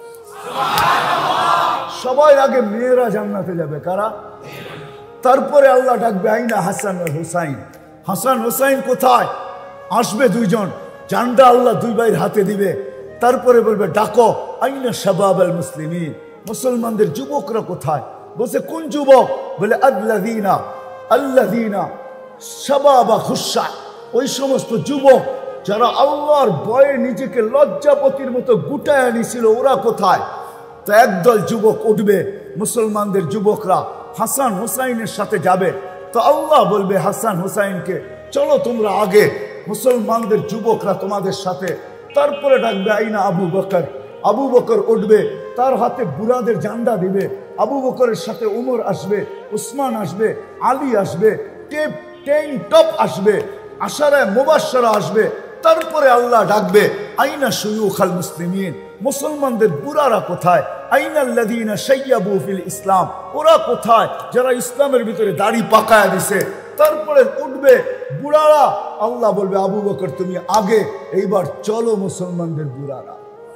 Speaker 1: সবাই আগে মেয়েরা জান্নাতে যাবে, কারা? তারপরে আল্লাহ ডাকবে আইনা হাসান আর হুসাইন, হাসান হুসাইন কোথায়? আসবে দুইজন, জান্ডা আল্লাহ দুই ভাইয়ের হাতে দিবে। তারপরে বলবে ডাকো আইনা শাবাব আল মুসলিমিন, মুসলমানদের যুবকরা কোথায়? বলছে কোন যুবক? বলে আল্লাযীনা আল্লাযীনা শাবাবা খুশা, ওই সমস্ত যুবক যারা আল্লাহর ভয়ে নিজেকে লজ্জাপতির মতো গুটায় আনিছিল, ওরা কোথায়? তো একদল যুবক উঠবে, মুসলমানদের যুবকরা হাসান হুসাইনের সাথে যাবে। তো আল্লাহ বলবে হাসান হুসাইনকে চলো তোমরা আগে, মুসলমানদের যুবকরা তোমাদের সাথে। তারপরে ডাকবে আইনা আবু বকর, আবু বকর উঠবে, তার হাতে বুরাদের জান্ডা দিবে। আবু বকরের সাথে উমর আসবে, উসমান আসবে, আলী আসবে, টেপ টেন টপ আসবে, আশারায়ে মুবাশশারা আসবে। তারপরে আল্লাহ ডাকবে আইনা শুয়ুখাল মুসলিমিন, মুসলমানদের বুড়ারা কোথায়? আইনাল্লাযীনা শাইয়াবু ফিল ইসলাম, ওরা কোথায় যারা ইসলামের ভিতরে দাড়ি পাকায়া দিছে? তারপরে উঠবে বুড়ারা, আল্লাহ বলবে আবু বকর তুমি আগে, এইবার চলো মুসলমানদের বুড়ারা।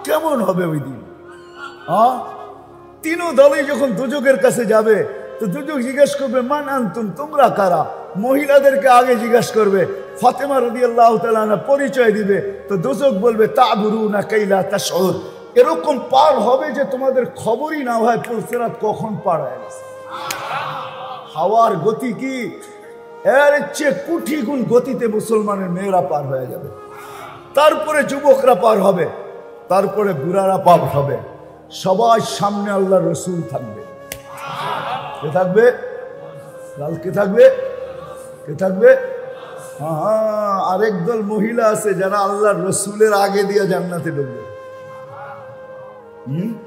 Speaker 1: কেমন হবে ওই দিন? হ্যাঁ, তিনও দলই যখন দুজকের কাছে যাবে তো দুজক জিজ্ঞেস করবে মান আনতুম, তোমরা কারা? মহিলাদেরকে আগে জিজ্ঞেস করবে, ফাতেমা রাদিয়াল্লাহু তাআলা আনহা পরিচয় দিবে, তো দুজক বলবে তা'বুরুনা কাইলা তাশউর। এরকম পার হবে যে তোমাদের খবরই না হয় পুলসিরাত কখন পার হয়ে গেছে। হাওয়ার গতি কি, এর চেয়ে কোটি গুণ গতিতে মুসলমানের মেয়েরা পার হয়ে যাবে। তারপরে যুবকরা পার হবে, তারপরে বুড়ারা পার হবে। সবার সামনে আল্লাহর রসুল থাকবে। কে থাকবে? কে থাকবে? কে থাকবে? হ্যাঁ, আরেক দল মহিলা আছে যারা আল্লাহর রসুলের আগে দিয়ে জান্নাতে ঢুকবে। হম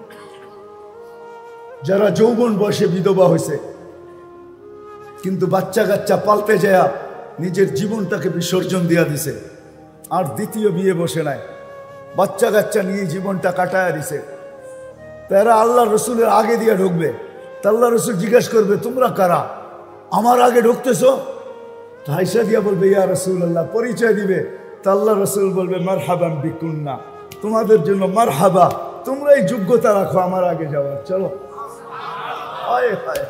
Speaker 1: যারা যৌবন বয়সে বিধবা হয়েছে, কিন্তু বাচ্চা কাচ্চা পাল্টে যায় নিজের জীবনটাকে বিসর্জন দিয়া দিছে, আর দ্বিতীয় বিয়ে বসে নাই, বাচ্চা কাচ্চা নিয়ে জীবনটা কাটায় দিছে, তারা আল্লাহ রসুলের আগে দিয়ে ঢুকবে। তা আল্লাহ রসুল জিজ্ঞেস করবে তোমরা কারা, আমার আগে ঢুকতেছো? হাইসা দিয়া বলবে ইয়া রাসূলুল্লাহ, পরিচয় দিবে। তা আল্লাহ রসুল বলবে মারহাবান বিকুন্না, তোমাদের জন্য মারহাবা, তোমরাই যোগ্যতা রাখো আমার আগে যাওয়ার। চলো। হায় হায়,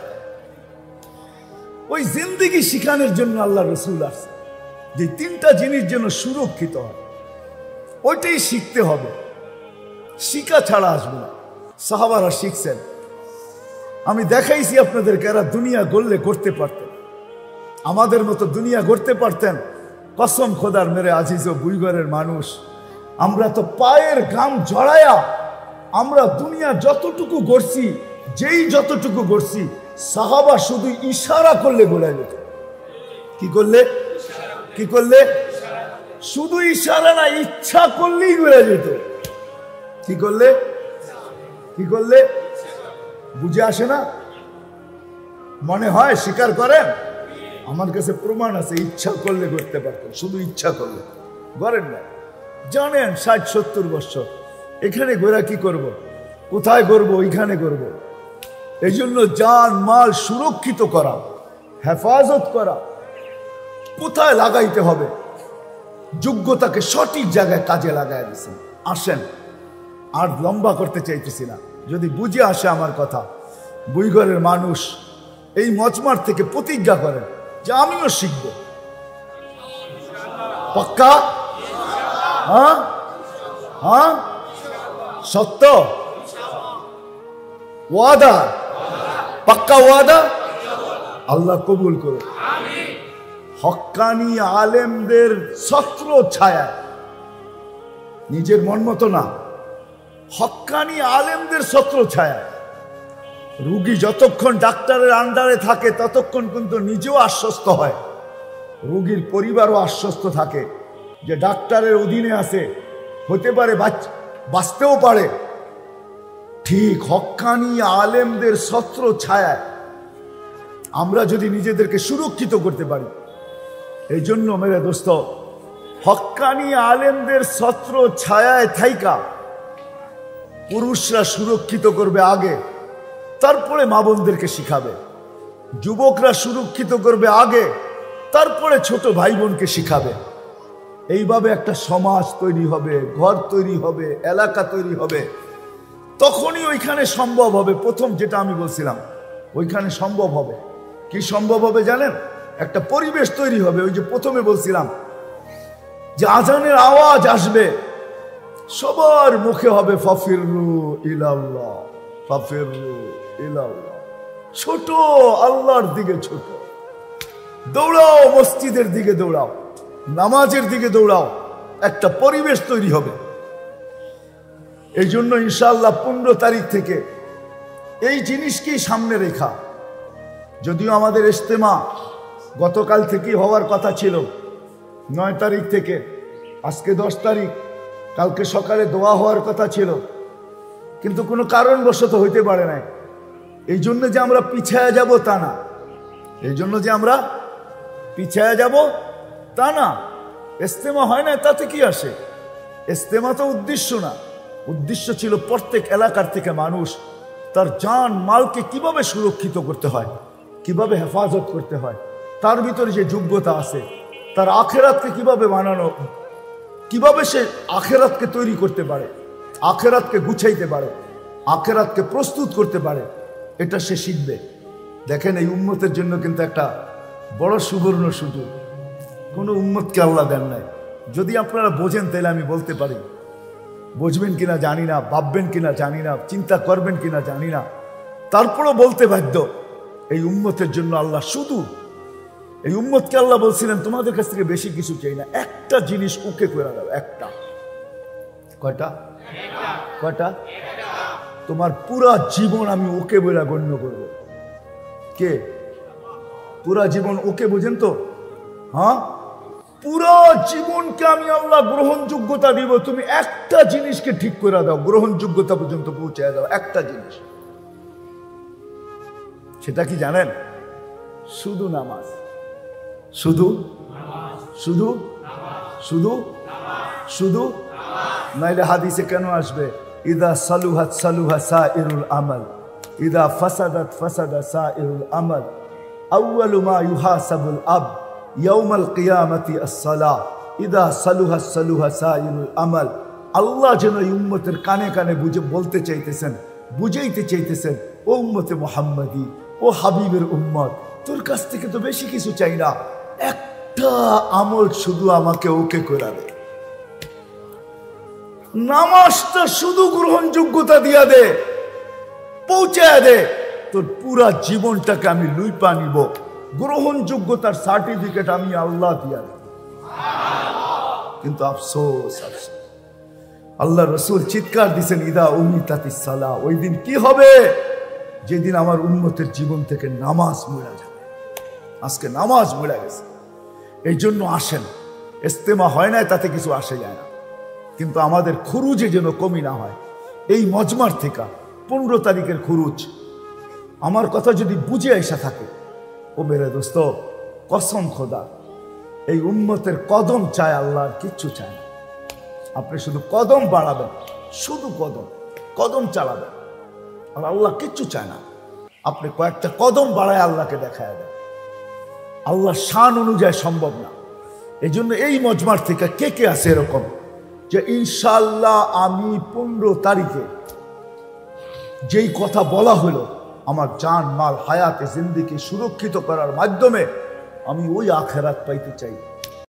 Speaker 1: ওই জিন্দেগি শিখানোর জন্য আল্লাহ রসুল আসছে, যে তিনটা জিনিস যেন সুরক্ষিত হয়, ওইটাই শিখতে হবে, শিখা ছাড়া আসবে না। সাহাবারা শিখছেন, আমি দেখাইছি আপনাদেরকে, এরা দুনিয়া গড়লে করতে পারতেন, আমাদের মতো দুনিয়া গড়তে পারতেন। কসম খোদার মেরে আজিজ ও বুইগরের মানুষ, আমরা তো পায়ের ঘাম জড়ায়া আমরা দুনিয়া যতটুকু গড়ছি, যেই যতটুকু গড়ছি, সাহাবা শুধু ইশারা করলে গোড়ায় যেত। কি করলে? কি করলে? শুধু ইশারা না, ইচ্ছা করলেই গোড়া যেত। কি করলে? কি করলে? বুঝে আসে না? মনে হয় স্বীকার করেন? আমার কাছে প্রমাণ আছে, ইচ্ছা করলে করতে পারতেন, শুধু ইচ্ছা করলে। করেন না, জানেন ষাট সত্তর বছর এখানে গোড়া কি করব, কোথায় করব, ওইখানে করব। এই জন্য জান মাল সুরক্ষিত করা, হেফাজত করা, কোথায় লাগাইতে হবে, যোগ্যতাকে সঠিক জায়গায় কাজে লাগাই দিচ্ছেন। আসেন, আর লম্বা করতে চাইতেছি না, যদি বুঝে আসে আমার কথা, বুইগরের মানুষ এই মজমার থেকে প্রতিজ্ঞা করেন যে আমিও শিখব। পাক্কা? হ্যাঁ হ্যাঁ, সত্য ওয়াদা, পাক্কা ওয়াদা, আল্লাহ কবুল করো। হক্কানি আলেমদের ছত্র ছায়া, নিজের মন মতো না, হক্কানি আলেমদের ছত্র ছায়া। রুগী যতক্ষণ ডাক্তারের আন্ডারে থাকে ততক্ষণ কিন্তু নিজেও আশ্বস্ত হয়, রোগীর পরিবারও আশ্বস্ত থাকে যে ডাক্তারের অধীনে আছে, হতে পারে বাঁচতেও পারে। ঠিক হক্কানি আলেমদের ছত্র ছায়া আমরা যদি নিজেদেরকে সুরক্ষিত করতে পারি, এই জন্য মেরে দোস্ত, হক্কানি আলেমদের ছত্র ছায়ায় থাইকা পুরুষরা সুরক্ষিত করবে আগে, তারপরে মা বোনদেরকে শিখাবে। যুবকরা সুরক্ষিত করবে আগে, তারপরে ছোট ভাই বোনকে শিখাবে। এইভাবে একটা সমাজ তৈরি হবে, ঘর তৈরি হবে, এলাকা তৈরি হবে। তখনই ওইখানে সম্ভব হবে, প্রথম যেটা আমি বলছিলাম, ওইখানে সম্ভব হবে। কি সম্ভব হবে জানেন? একটা পরিবেশ তৈরি হবে। ওই যে প্রথমে বলছিলাম যে আজানের আওয়াজ আসবে, সবার মুখে হবে ফাফিরু ইলাল্লাহ, ফাফিরু ইলাল্লাহ। ছোট আল্লাহর দিকে ছোট, দৌড়াও, মসজিদের দিকে দৌড়াও, নামাজের দিকে দৌড়াও, একটা পরিবেশ তৈরি হবে। এই জন্য ইনশাআল্লাহ পনেরো তারিখ থেকে এই জিনিসকেই সামনে রেখা, যদিও আমাদের ইজতেমা গতকাল থেকেই হওয়ার কথা ছিল, নয় তারিখ থেকে, আজকে দশ তারিখ, কালকে সকালে দোয়া হওয়ার কথা ছিল, কিন্তু কোনো কারণবশত হইতে পারে নাই। এই জন্য যে আমরা পিছায়া যাব তা না, এই জন্য যে আমরা পিছায়া যাব তা না। ইজতেমা হয় না তাতে কি আসে? ইজতেমা তো উদ্দেশ্য না, উদ্দেশ্য ছিল প্রত্যেক এলাকার থেকে মানুষ তার জান মালকে কিভাবে সুরক্ষিত করতে হয়, কিভাবে হেফাজত করতে হয়, তার ভিতরে যে যোগ্যতা আছে, তার আখেরাতকে কিভাবে বানানো, কিভাবে সে আখেরাতকে তৈরি করতে পারে, আখেরাতকে গুছাইতে পারে, আখেরাতকে প্রস্তুত করতে পারে, এটা সে শিখবে। দেখেন এই উম্মতের জন্য কিন্তু একটা বড় সুবর্ণ সুযোগ। কোনো উম্মতকে আল্লাহ দেন নাই। যদি আপনারা বোঝেন তাহলে আমি বলতে পারি, বুঝবেন কিনা জানি না, ভাববেন কিনা জানি না, চিন্তা করবেন কিনা জানি না, তারপরও বলতে বাধ্য, এই উম্মতের জন্য আল্লাহ শুধু এই উম্মতকে আল্লাহ বলছিলেন তোমাদের কাছ থেকে বেশি কিছু চাই না, একটা জিনিস ওকে করে দাও। একটা, কয়টা? কয়টা? তোমার পুরা জীবন আমি ওকে বলে গণ্য করব। কে? পুরা জীবন ওকে, বুঝেন তো? হ্যাঁ, পুরা জীবনকে আমি আল্লাহ গ্রহণযোগ্যতা দিব, তুমি একটা জিনিসকে ঠিক করে দাও, গ্রহণযোগ্যতা পর্যন্ত পৌঁছে দাও। একটা জিনিস, সেটা কি জানেন? শুধু নামাজ। শুধু শুধু শুধু শুধু নাইলে হাদিসে কেন আসবে ইদা সালুহাত সালুহা সাইরুল আমাল, ইদা ফাসাদাত ফাসাদা সাইরুল আমাল, আউয়ালু মা ইউহাসাবুল আব ইয়াউমাল কিয়ামতি আস-সালাহ, ইদা সালুহা সালুহা সাইরুল আমাল। আল্লাহ যেন এই উম্মতের কানে কানে বুঝে বলতে চাইতেছেন, বুঝাইতে চাইতেছেন, ও উম্মতে মুহাম্মাদি, ও হাবিবের উম্মত, তোর কাছ থেকে তো বেশি কিছু চাই না, একটা আমল শুধু আমাকে ওকে করে দে, নামাজটা শুধু গ্রহণযোগ্যতা দিয়া দে, পৌঁছায় দে, তোর পুরা জীবনটাকে আমি লুইপা নিব, গ্রহণযোগ্যতার সার্টিফিকেট আমি আল্লাহ দিয়া দেব। কিন্তু আফসোস, আফসোস, আল্লাহ রসুল চিৎকার দিছেন ইদা উমিতাতিস সালাহ, ওই দিন কি হবে? যেদিন আমার উম্মতের জীবন থেকে নামাজ মরে যাবে। আজকে নামাজ মরে গেছে। এই জন্য আসেন, ইস্তেমা হয় না তাতে কিছু আসে যায় না, কিন্তু আমাদের খুরুজে যেন কমি না হয়। এই মজমার থেকে পনেরো তারিখের খুরুজ আমার কথা যদি বুঝে আসা থাকে, ও মেরে দোস্ত, কসম খোদা, এই উম্মতের কদম চায় আল্লাহ, আর কিচ্ছু চায় না। আপনি শুধু কদম বাড়াবেন, শুধু কদম কদম চালাবেন, আর আল্লাহ কিচ্ছু চায় না। আপনি কয়েকটা কদম বাড়ায় আল্লাহকে দেখায় দেন, আল্লাহ শান অনুযায়ী সম্ভব না। এই জন্য এই মজমার থেকে কে কে আছে এরকম যে ইনশাআল্লাহ আমি পনেরো তারিখে যেই কথা বলা হলো, আমার জান মাল হায়াতে জিন্দেগি সুরক্ষিত করার মাধ্যমে আমি ওই আখেরাত পাইতে চাই।